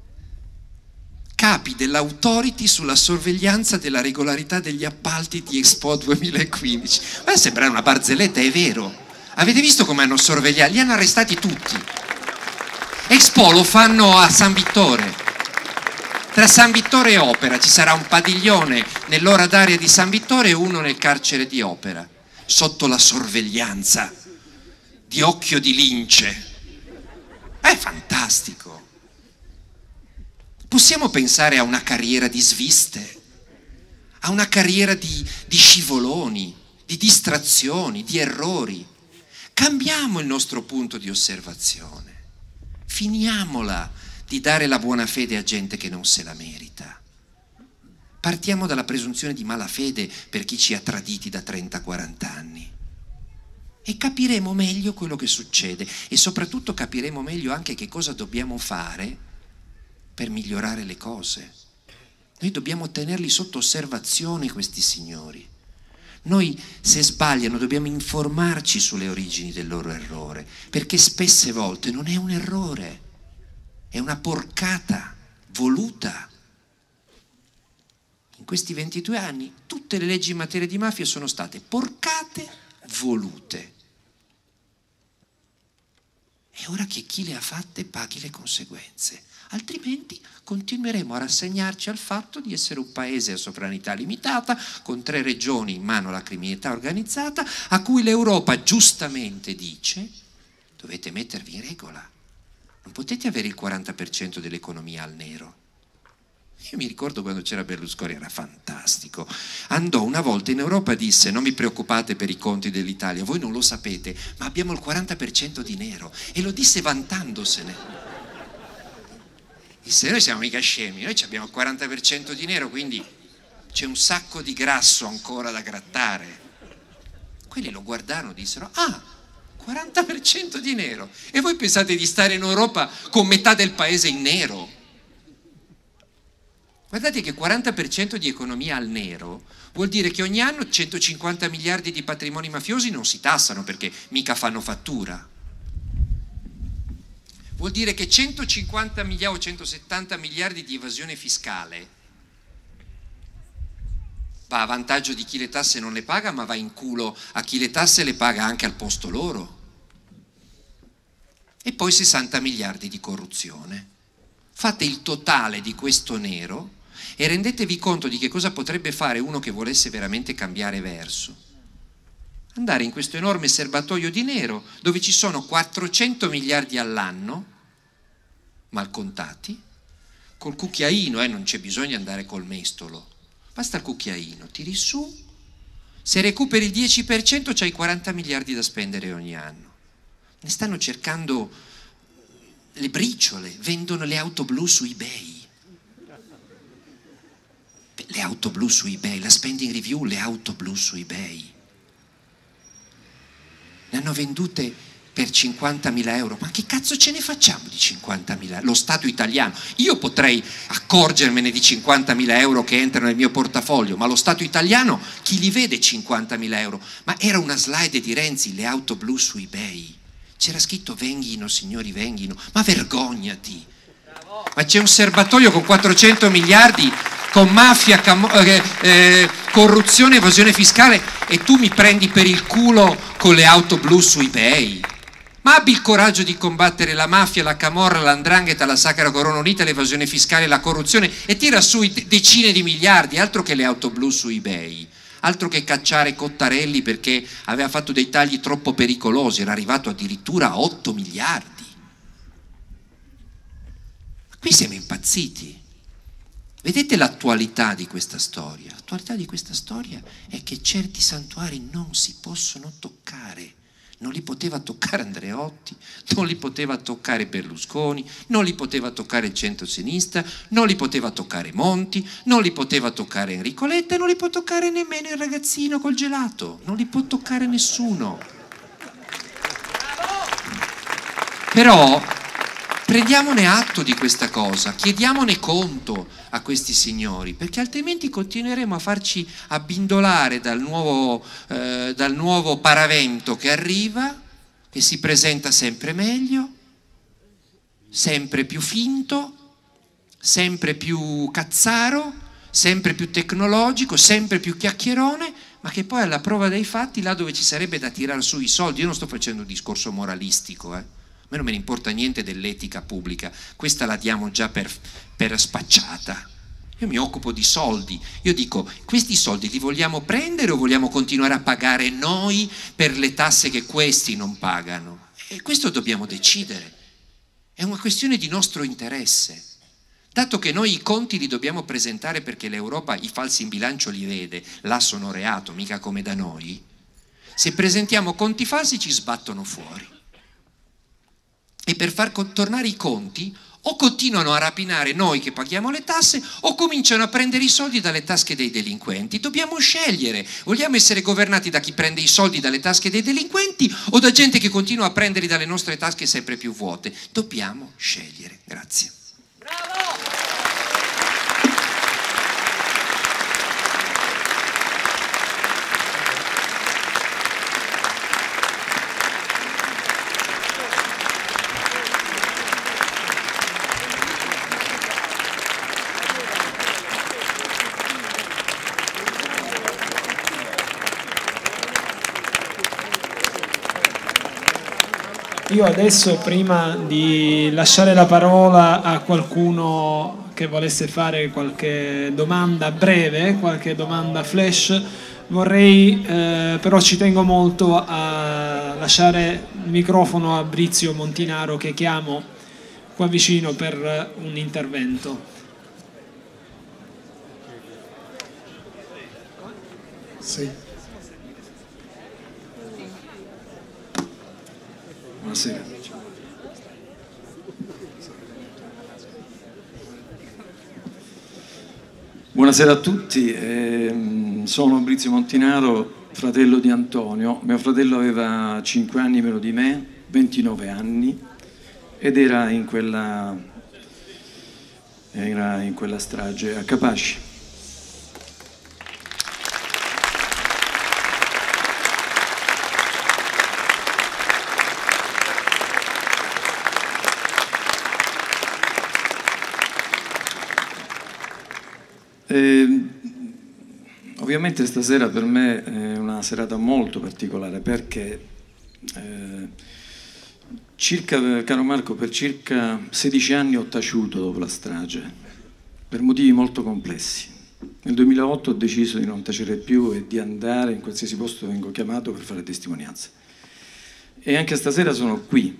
capi dell'autority sulla sorveglianza della regolarità degli appalti di Expo 2015. Ma sembra una barzelletta, è vero. Avete visto come hanno sorvegliato? Li hanno arrestati tutti. Expo lo fanno a San Vittore. Tra San Vittore e Opera ci sarà un padiglione nell'ora d'aria di San Vittore e uno nel carcere di Opera, sotto la sorveglianza di Occhio di Lince. È fantastico. Possiamo pensare a una carriera di sviste, a una carriera di scivoloni, di distrazioni, di errori. Cambiamo il nostro punto di osservazione. Finiamola di dare la buona fede a gente che non se la merita. Partiamo dalla presunzione di malafede per chi ci ha traditi da 30-40 anni. E capiremo meglio quello che succede e soprattutto capiremo meglio anche che cosa dobbiamo fare per migliorare le cose. Noi dobbiamo tenerli sotto osservazione questi signori. Noi, se sbagliano, dobbiamo informarci sulle origini del loro errore, perché spesse volte non è un errore, è una porcata voluta. In questi 22 anni tutte le leggi in materia di mafia sono state porcate volute. E ora che chi le ha fatte paghi le conseguenze. Altrimenti continueremo a rassegnarci al fatto di essere un paese a sovranità limitata, con 3 regioni in mano alla criminalità organizzata, a cui l'Europa giustamente dice: dovete mettervi in regola, non potete avere il 40% dell'economia al nero. Io mi ricordo quando c'era Berlusconi, era fantastico. Andò una volta in Europa e disse: non vi preoccupate per i conti dell'Italia, voi non lo sapete, ma abbiamo il 40% di nero. E lo disse vantandosene. Disse: noi siamo mica scemi, noi abbiamo il 40% di nero, quindi c'è un sacco di grasso ancora da grattare. Quelli lo guardarono e dissero: ah, 40% di nero. E voi pensate di stare in Europa con metà del paese in nero? Guardate che 40% di economia al nero vuol dire che ogni anno 150 miliardi di patrimoni mafiosi non si tassano perché mica fanno fattura. Vuol dire che 150 miliardi o 170 miliardi di evasione fiscale va a vantaggio di chi le tasse non le paga, ma va in culo a chi le tasse le paga anche al posto loro. E poi 60 miliardi di corruzione. Fate il totale di questo nero e rendetevi conto di che cosa potrebbe fare uno che volesse veramente cambiare verso. Andare in questo enorme serbatoio di nero dove ci sono 400 miliardi all'anno, mal contati, col cucchiaino, non c'è bisogno di andare col mestolo, basta il cucchiaino, tiri su, se recuperi il 10% c'hai 40 miliardi da spendere ogni anno. Ne stanno cercando le briciole, vendono le auto blu su eBay. Le auto blu su eBay, la spending review, le auto blu su eBay. Ne hanno vendute per 50.000 euro. Ma che cazzo ce ne facciamo di 50.000? Lo Stato italiano. Io potrei accorgermene di 50.000 euro che entrano nel mio portafoglio, ma lo Stato italiano chi li vede 50.000 euro? Ma era una slide di Renzi, le auto blu su eBay. C'era scritto venghino, signori, venghino. Ma vergognati. Ma c'è un serbatoio con 400 miliardi con mafia, corruzione, evasione fiscale e tu mi prendi per il culo con le auto blu su eBay. Ma abbi il coraggio di combattere la mafia, la camorra, l''ndrangheta, la Sacra Corona Unita, l'evasione fiscale, la corruzione e tira su decine di miliardi, altro che le auto blu su eBay, altro che cacciare Cottarelli perché aveva fatto dei tagli troppo pericolosi, era arrivato addirittura a 8 miliardi. Qui siamo impazziti. Vedete l'attualità di questa storia? L'attualità di questa storia è che certi santuari non si possono toccare. Non li poteva toccare Andreotti, non li poteva toccare Berlusconi, non li poteva toccare il centro-sinistra, non li poteva toccare Monti, non li poteva toccare Enrico Letta e non li può toccare nemmeno il ragazzino col gelato. Non li può toccare nessuno. Però prendiamone atto di questa cosa, chiediamone conto a questi signori, perché altrimenti continueremo a farci abbindolare dal nuovo paravento che arriva, che si presenta sempre meglio, sempre più finto, sempre più cazzaro, sempre più tecnologico, sempre più chiacchierone, ma che poi alla prova dei fatti, là dove ci sarebbe da tirare su i soldi, io non sto facendo un discorso moralistico, a me non me ne importa niente dell'etica pubblica, questa la diamo già per spacciata. Io mi occupo di soldi, io dico, questi soldi li vogliamo prendere o vogliamo continuare a pagare noi per le tasse che questi non pagano? E questo dobbiamo decidere, è una questione di nostro interesse. Dato che noi i conti li dobbiamo presentare perché l'Europa i falsi in bilancio li vede, là sono reato, mica come da noi, se presentiamo conti falsi ci sbattono fuori. E per far tornare i conti o continuano a rapinare noi che paghiamo le tasse o cominciano a prendere i soldi dalle tasche dei delinquenti. Dobbiamo scegliere, vogliamo essere governati da chi prende i soldi dalle tasche dei delinquenti o da gente che continua a prenderli dalle nostre tasche sempre più vuote? Dobbiamo scegliere. Grazie. Bravo! Io adesso, prima di lasciare la parola a qualcuno che volesse fare qualche domanda breve, qualche domanda flash, vorrei, però ci tengo molto a lasciare il microfono a Brizio Montinaro, che chiamo qua vicino per un intervento. Sì. Buonasera. Buonasera a tutti, sono Brizio Montinaro, fratello di Antonio. Mio fratello aveva 5 anni meno di me, 29 anni, ed era in quella strage a Capaci. Ovviamente stasera per me è una serata molto particolare perché caro Marco, per circa 16 anni ho taciuto dopo la strage, per motivi molto complessi. Nel 2008 ho deciso di non tacere più e di andare in qualsiasi posto vengo chiamato per fare testimonianza. E anche stasera sono qui.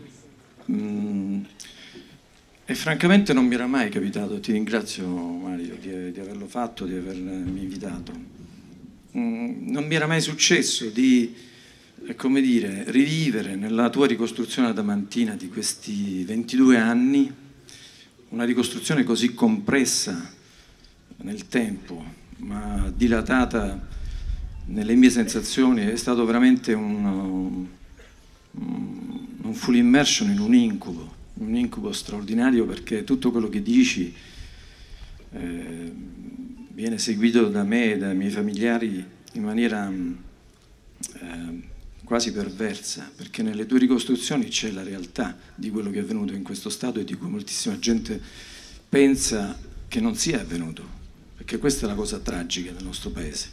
E francamente non mi era mai capitato, ti ringrazio Mario di averlo fatto, di avermi invitato. Non mi era mai successo di, come dire, rivivere nella tua ricostruzione adamantina di questi 22 anni una ricostruzione così compressa nel tempo, ma dilatata nelle mie sensazioni. È stato veramente un full immersion in un incubo straordinario, perché tutto quello che dici viene seguito da me e dai miei familiari in maniera quasi perversa, perché nelle tue ricostruzioni c'è la realtà di quello che è avvenuto in questo Stato e di cui moltissima gente pensa che non sia avvenuto, perché questa è la cosa tragica del nostro paese.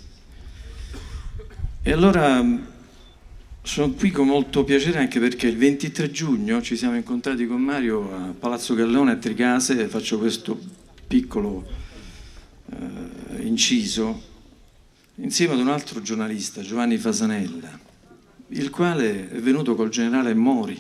E allora sono qui con molto piacere, anche perché il 23 giugno ci siamo incontrati con Mario a Palazzo Galleone a Tricase, e faccio questo piccolo inciso, insieme ad un altro giornalista, Giovanni Fasanella, il quale è venuto col generale Mori,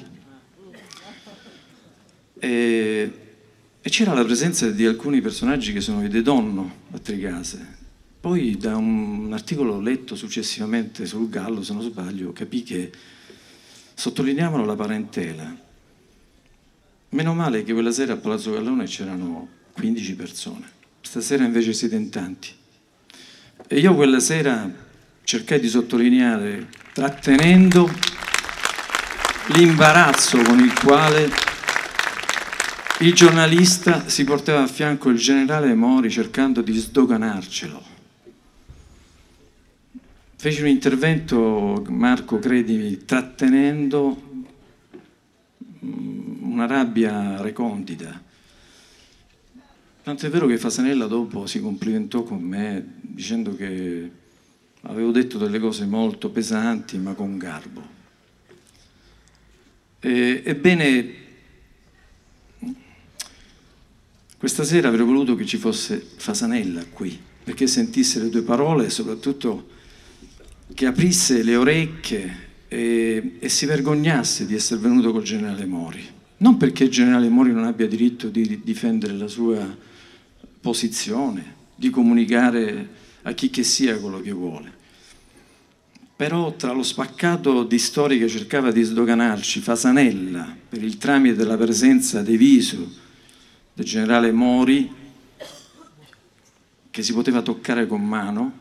e c'era la presenza di alcuni personaggi che sono i De Donno a Tricase. Poi da un articolo letto successivamente sul Gallo, se non sbaglio, capì che sottolineavano la parentela. Meno male che quella sera a Palazzo Gallone c'erano 15 persone, stasera invece siete in tanti. E io quella sera cercai di sottolineare, trattenendo l'imbarazzo con il quale il giornalista si portava a fianco il generale Mori cercando di sdoganarcelo. Feci un intervento, Marco, credimi, trattenendo una rabbia recondita. Tanto è vero che Fasanella dopo si complimentò con me dicendo che avevo detto delle cose molto pesanti ma con garbo. Ebbene, questa sera avrei voluto che ci fosse Fasanella qui, perché sentisse le tue parole e soprattutto che aprisse le orecchie e si vergognasse di essere venuto col generale Mori. Non perché il generale Mori non abbia diritto di difendere la sua posizione, di comunicare a chi che sia quello che vuole. Però tra lo spaccato di storie che cercava di sdoganarci, Fasanella, per il tramite della presenza di viso del generale Mori, che si poteva toccare con mano,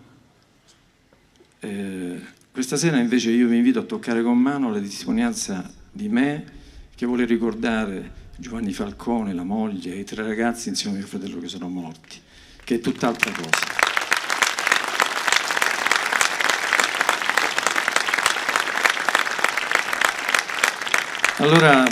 questa sera invece io vi invito a toccare con mano la testimonianza di me, che vuole ricordare Giovanni Falcone, la moglie e i 3 ragazzi insieme a mio fratello che sono morti, che è tutt'altra cosa. Allora,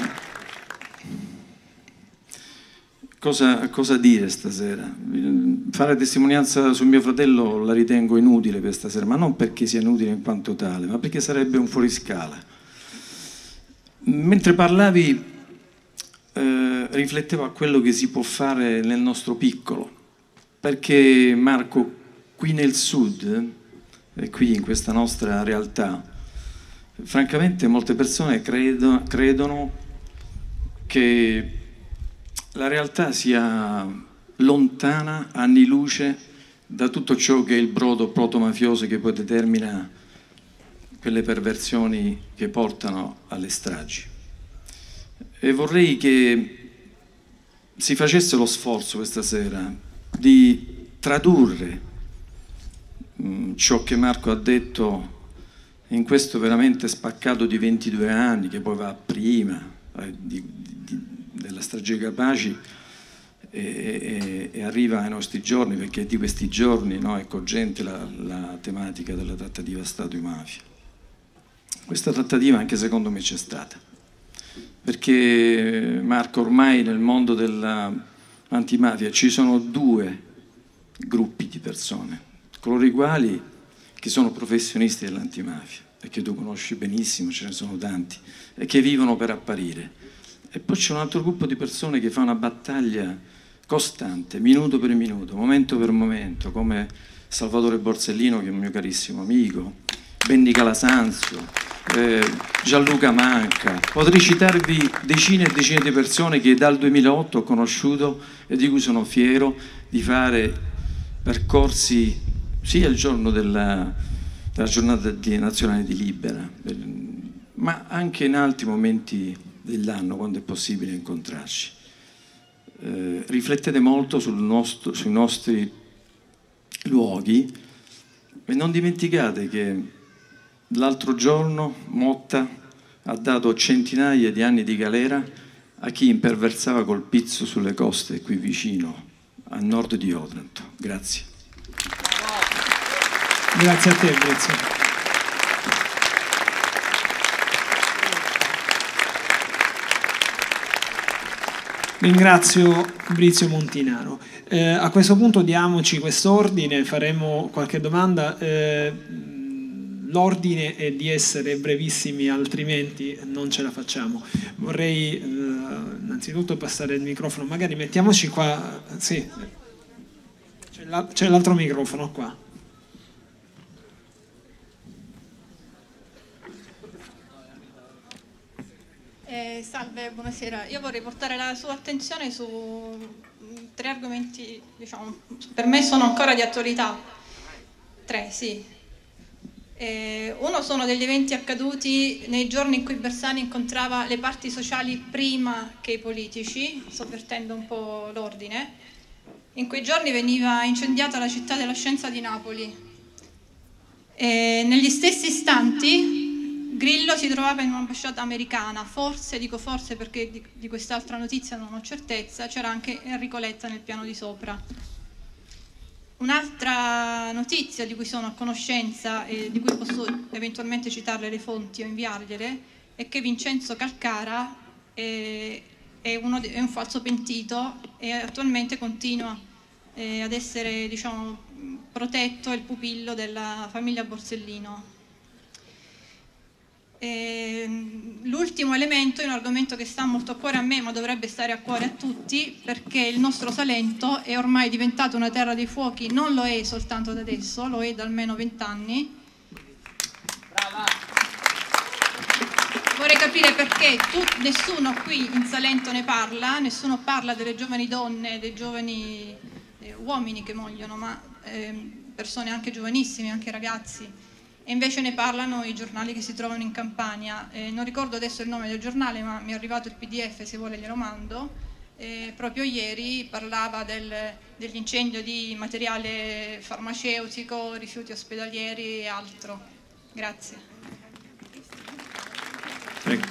cosa dire stasera? Fare testimonianza su mio fratello la ritengo inutile per stasera, ma non perché sia inutile in quanto tale, ma perché sarebbe un fuoriscala. Mentre parlavi riflettevo a quello che si può fare nel nostro piccolo, perché Marco, qui nel sud e qui in questa nostra realtà, francamente molte persone credono che la realtà sia lontana anni luce da tutto ciò che è il brodo proto-mafioso che poi determina quelle perversioni che portano alle stragi. E vorrei che si facesse lo sforzo questa sera di tradurre ciò che Marco ha detto in questo veramente spaccato di 22 anni, che poi va prima della strage Capaci e arriva ai nostri giorni, perché di questi giorni, no, è cogente la tematica della trattativa Stato-mafia. Questa trattativa anche secondo me c'è stata, perché Marco, ormai nel mondo dell'antimafia ci sono due gruppi di persone, coloro i quali che sono professionisti dell'antimafia, e che tu conosci benissimo, ce ne sono tanti, e che vivono per apparire. E poi c'è un altro gruppo di persone che fa una battaglia costante, minuto per minuto, momento per momento, come Salvatore Borsellino, che è un mio carissimo amico, Benny Calasanzio, Gianluca Manca. Potrei citarvi decine e decine di persone che dal 2008 ho conosciuto e di cui sono fiero di fare percorsi sia il giorno della giornata nazionale di Libera, ma anche in altri momenti dell'anno, quando è possibile incontrarci. Riflettete molto sui nostri luoghi e non dimenticate che l'altro giorno Motta ha dato centinaia di anni di galera a chi imperversava col pizzo sulle coste qui vicino, a nord di Otranto. Grazie. Grazie a te, Brizio. Ringrazio Brizio Montinaro. A questo punto diamoci quest'ordine, faremo qualche domanda. L'ordine è di essere brevissimi, altrimenti non ce la facciamo. Vorrei innanzitutto passare il microfono, magari mettiamoci qua, sì, c'è l'altro microfono qua. Salve, buonasera. Io vorrei portare la sua attenzione su 3 argomenti, diciamo, per me sono ancora di attualità. 3, sì. Uno sono degli eventi accaduti nei giorni in cui Bersani incontrava le parti sociali prima che i politici, sovvertendo un po' l'ordine. In quei giorni veniva incendiata la città della scienza di Napoli. Negli stessi istanti Grillo si trovava in un'ambasciata americana, forse, dico forse perché di quest'altra notizia non ho certezza, c'era anche Enrico Letta nel piano di sopra. Un'altra notizia di cui sono a conoscenza e di cui posso eventualmente citarle le fonti o inviargliele è che Vincenzo Calcara è un falso pentito e attualmente continua ad essere, diciamo, protetto il pupillo della famiglia Borsellino. L'ultimo elemento è un argomento che sta molto a cuore a me, ma dovrebbe stare a cuore a tutti, perché il nostro Salento è ormai diventato una terra dei fuochi. Non lo è soltanto da adesso, lo è da almeno 20 anni. Brava. Vorrei capire perché nessuno qui in Salento ne parla, nessuno parla delle giovani donne, dei giovani uomini che muoiono, ma persone anche giovanissime, anche ragazzi. E invece ne parlano i giornali che si trovano in Campania. Non ricordo adesso il nome del giornale, ma mi è arrivato il PDF, se vuole glielo mando. Proprio ieri parlava degli incendi di materiale farmaceutico, rifiuti ospedalieri e altro. Grazie. Prego.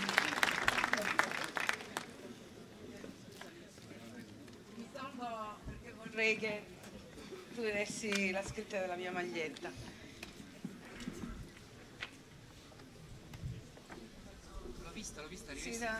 Mi salvo perché vorrei che tu vedessi la scritta della mia maglietta. L'ho vista, sì, no.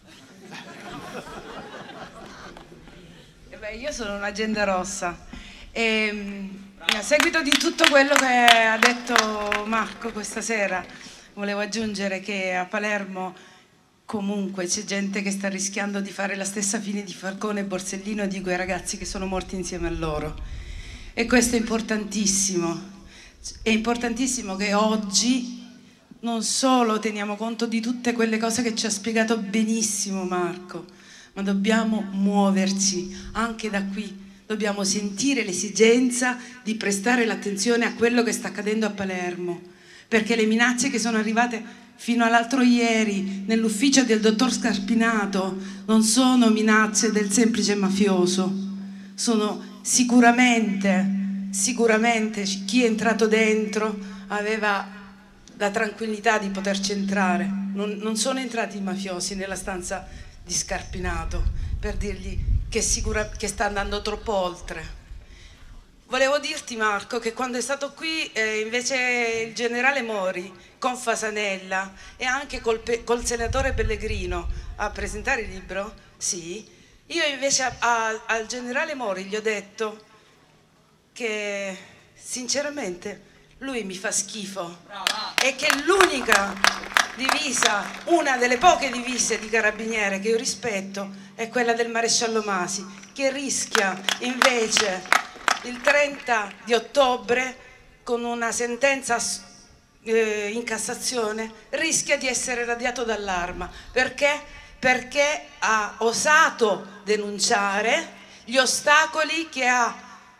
Io sono un'agenda rossa e a seguito di tutto quello che ha detto Marco questa sera volevo aggiungere che a Palermo comunque c'è gente che sta rischiando di fare la stessa fine di Falcone e Borsellino e di quei ragazzi che sono morti insieme a loro, e questo è importantissimo che oggi non solo teniamo conto di tutte quelle cose che ci ha spiegato benissimo Marco, ma dobbiamo muoverci anche da qui, dobbiamo sentire l'esigenza di prestare l'attenzione a quello che sta accadendo a Palermo, perché le minacce che sono arrivate fino all'altro ieri nell'ufficio del dottor Scarpinato non sono minacce del semplice mafioso, sono sicuramente chi è entrato dentro aveva la tranquillità di poterci entrare. Non sono entrati i mafiosi nella stanza di Scarpinato per dirgli che sta andando troppo oltre. Volevo dirti, Marco, che quando è stato qui invece il generale Mori con Fasanella e anche col senatore Pellegrino a presentare il libro, sì, io invece al generale Mori gli ho detto che sinceramente lui mi fa schifo e che l'unica divisa, una delle poche divise di carabiniere che io rispetto è quella del maresciallo Masi, che rischia invece il 30 di ottobre con una sentenza in Cassazione, rischia di essere radiato dall'arma. Perché? Perché ha osato denunciare gli ostacoli che ha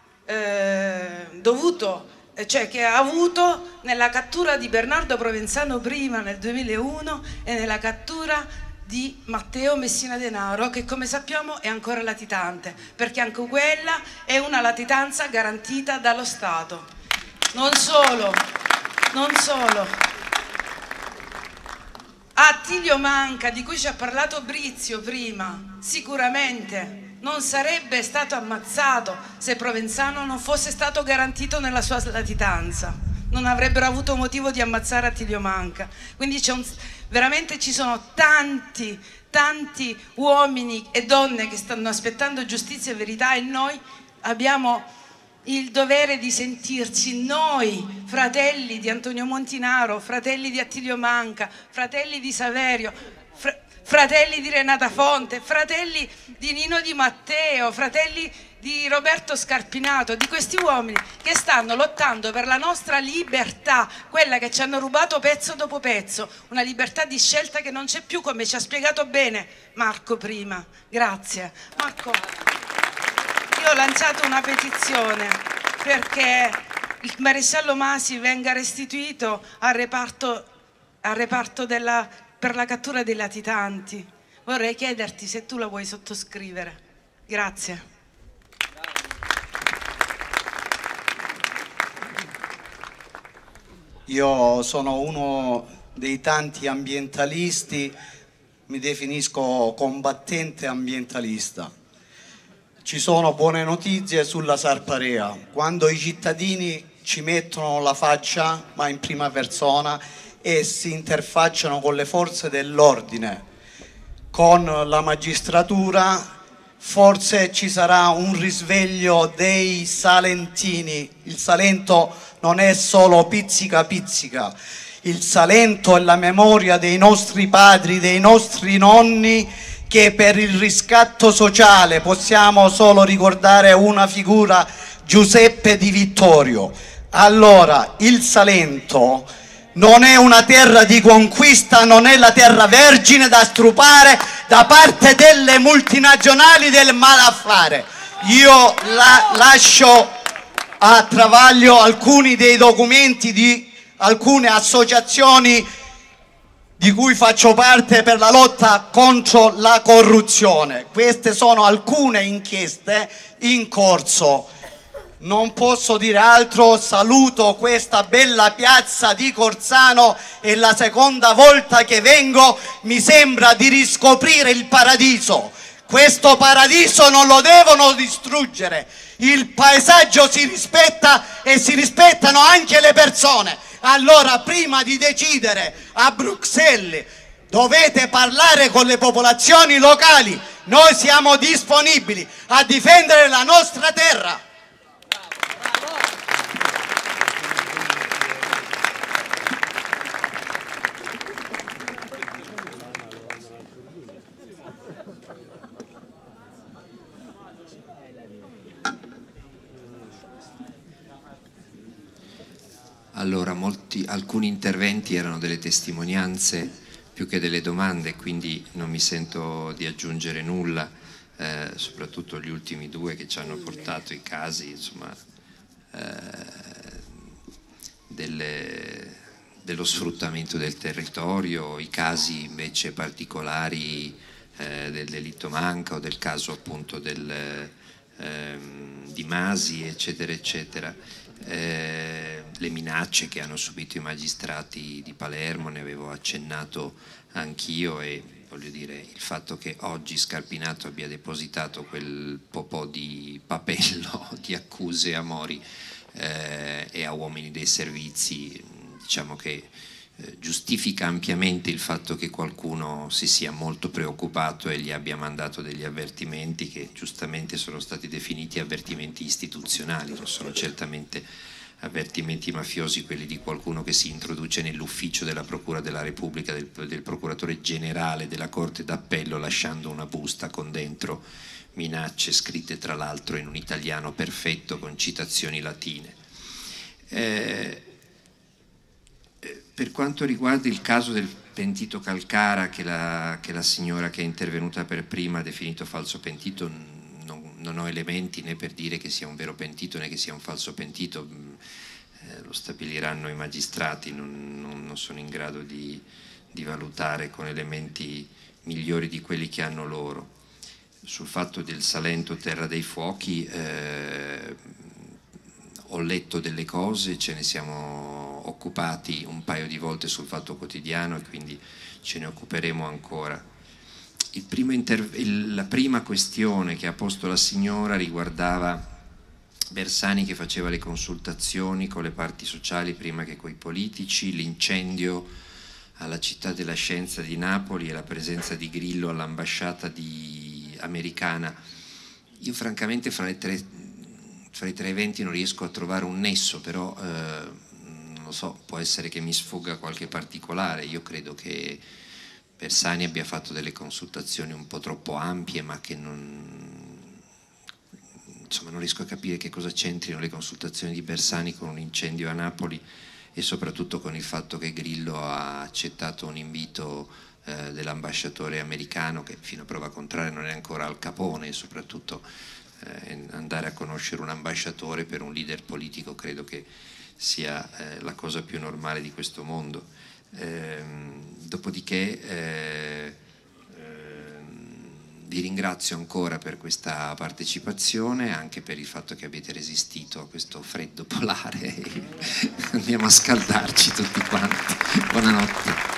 che ha avuto nella cattura di Bernardo Provenzano prima nel 2001 e nella cattura di Matteo Messina Denaro, che come sappiamo è ancora latitante, perché anche quella è una latitanza garantita dallo Stato. Non solo. Attilio Manca, di cui ci ha parlato Brizio prima, sicuramente non sarebbe stato ammazzato se Provenzano non fosse stato garantito nella sua latitanza. Non avrebbero avuto motivo di ammazzare Attilio Manca. Quindi veramente ci sono tanti uomini e donne che stanno aspettando giustizia e verità, e noi abbiamo il dovere di sentirci, noi fratelli di Antonio Montinaro, fratelli di Attilio Manca, fratelli di Saverio, fratelli di Renata Fonte, fratelli di Nino Di Matteo, fratelli di Roberto Scarpinato, di questi uomini che stanno lottando per la nostra libertà, quella che ci hanno rubato pezzo dopo pezzo, una libertà di scelta che non c'è più, come ci ha spiegato bene Marco prima. Grazie. Marco, io ho lanciato una petizione perché il maresciallo Masi venga restituito al reparto per la cattura dei latitanti. Vorrei chiederti se tu la vuoi sottoscrivere. Grazie. Io sono uno dei tanti ambientalisti, mi definisco combattente ambientalista. Ci sono buone notizie sulla Sarparea. Quando i cittadini ci mettono la faccia, ma in prima persona, e si interfacciano con le forze dell'ordine, con la magistratura, forse ci sarà un risveglio dei salentini. Il Salento non è solo pizzica pizzica, il Salento è la memoria dei nostri padri, dei nostri nonni, che per il riscatto sociale possiamo solo ricordare una figura, Giuseppe Di Vittorio. Allora, il Salento non è una terra di conquista, non è la terra vergine da strupare da parte delle multinazionali del malaffare. Io lascio a Travaglio alcuni dei documenti di alcune associazioni di cui faccio parte per la lotta contro la corruzione. Queste sono alcune inchieste in corso. Non posso dire altro, saluto questa bella piazza di Corsano, è la seconda volta che vengo, mi sembra di riscoprire il paradiso. Questo paradiso non lo devono distruggere, il paesaggio si rispetta e si rispettano anche le persone. Allora, prima di decidere a Bruxelles, dovete parlare con le popolazioni locali. Noi siamo disponibili a difendere la nostra terra. Allora, alcuni interventi erano delle testimonianze più che delle domande, quindi non mi sento di aggiungere nulla, soprattutto gli ultimi due che ci hanno portato i casi, insomma, dello sfruttamento del territorio, i casi invece particolari del delitto Manca o del caso appunto del di Masi, eccetera, eccetera. Le minacce che hanno subito i magistrati di Palermo, ne avevo accennato anch'io, e voglio dire, il fatto che oggi Scarpinato abbia depositato quel po' di papello di accuse a Mori e a uomini dei servizi, diciamo che giustifica ampiamente il fatto che qualcuno si sia molto preoccupato e gli abbia mandato degli avvertimenti che giustamente sono stati definiti avvertimenti istituzionali, non sono certamente avvertimenti mafiosi quelli di qualcuno che si introduce nell'ufficio della Procura della Repubblica, del procuratore generale della Corte d'Appello, lasciando una busta con dentro minacce scritte tra l'altro in un italiano perfetto con citazioni latine. Per quanto riguarda il caso del pentito Calcara, che la signora che è intervenuta per prima ha definito falso pentito, non ho elementi né per dire che sia un vero pentito né che sia un falso pentito, lo stabiliranno i magistrati, non sono in grado di valutare con elementi migliori di quelli che hanno loro. Sul fatto del Salento Terra dei Fuochi ho letto delle cose, ce ne siamo occupati un paio di volte sul Fatto Quotidiano e quindi ce ne occuperemo ancora. La prima questione che ha posto la signora riguardava Bersani che faceva le consultazioni con le parti sociali prima che coi politici, l'incendio alla Città della Scienza di Napoli e la presenza di Grillo all'ambasciata americana. Io francamente fra i tre eventi non riesco a trovare un nesso, però non lo so, può essere che mi sfugga qualche particolare. Io credo che Bersani abbia fatto delle consultazioni un po' troppo ampie, ma che non riesco a capire che cosa c'entrino le consultazioni di Bersani con un incendio a Napoli e soprattutto con il fatto che Grillo ha accettato un invito dell'ambasciatore americano, che fino a prova contraria non è ancora Al Capone, e soprattutto andare a conoscere un ambasciatore per un leader politico credo che sia la cosa più normale di questo mondo. Dopodiché vi ringrazio ancora per questa partecipazione, anche per il fatto che avete resistito a questo freddo polare. Andiamo a scaldarci tutti quanti. Buonanotte.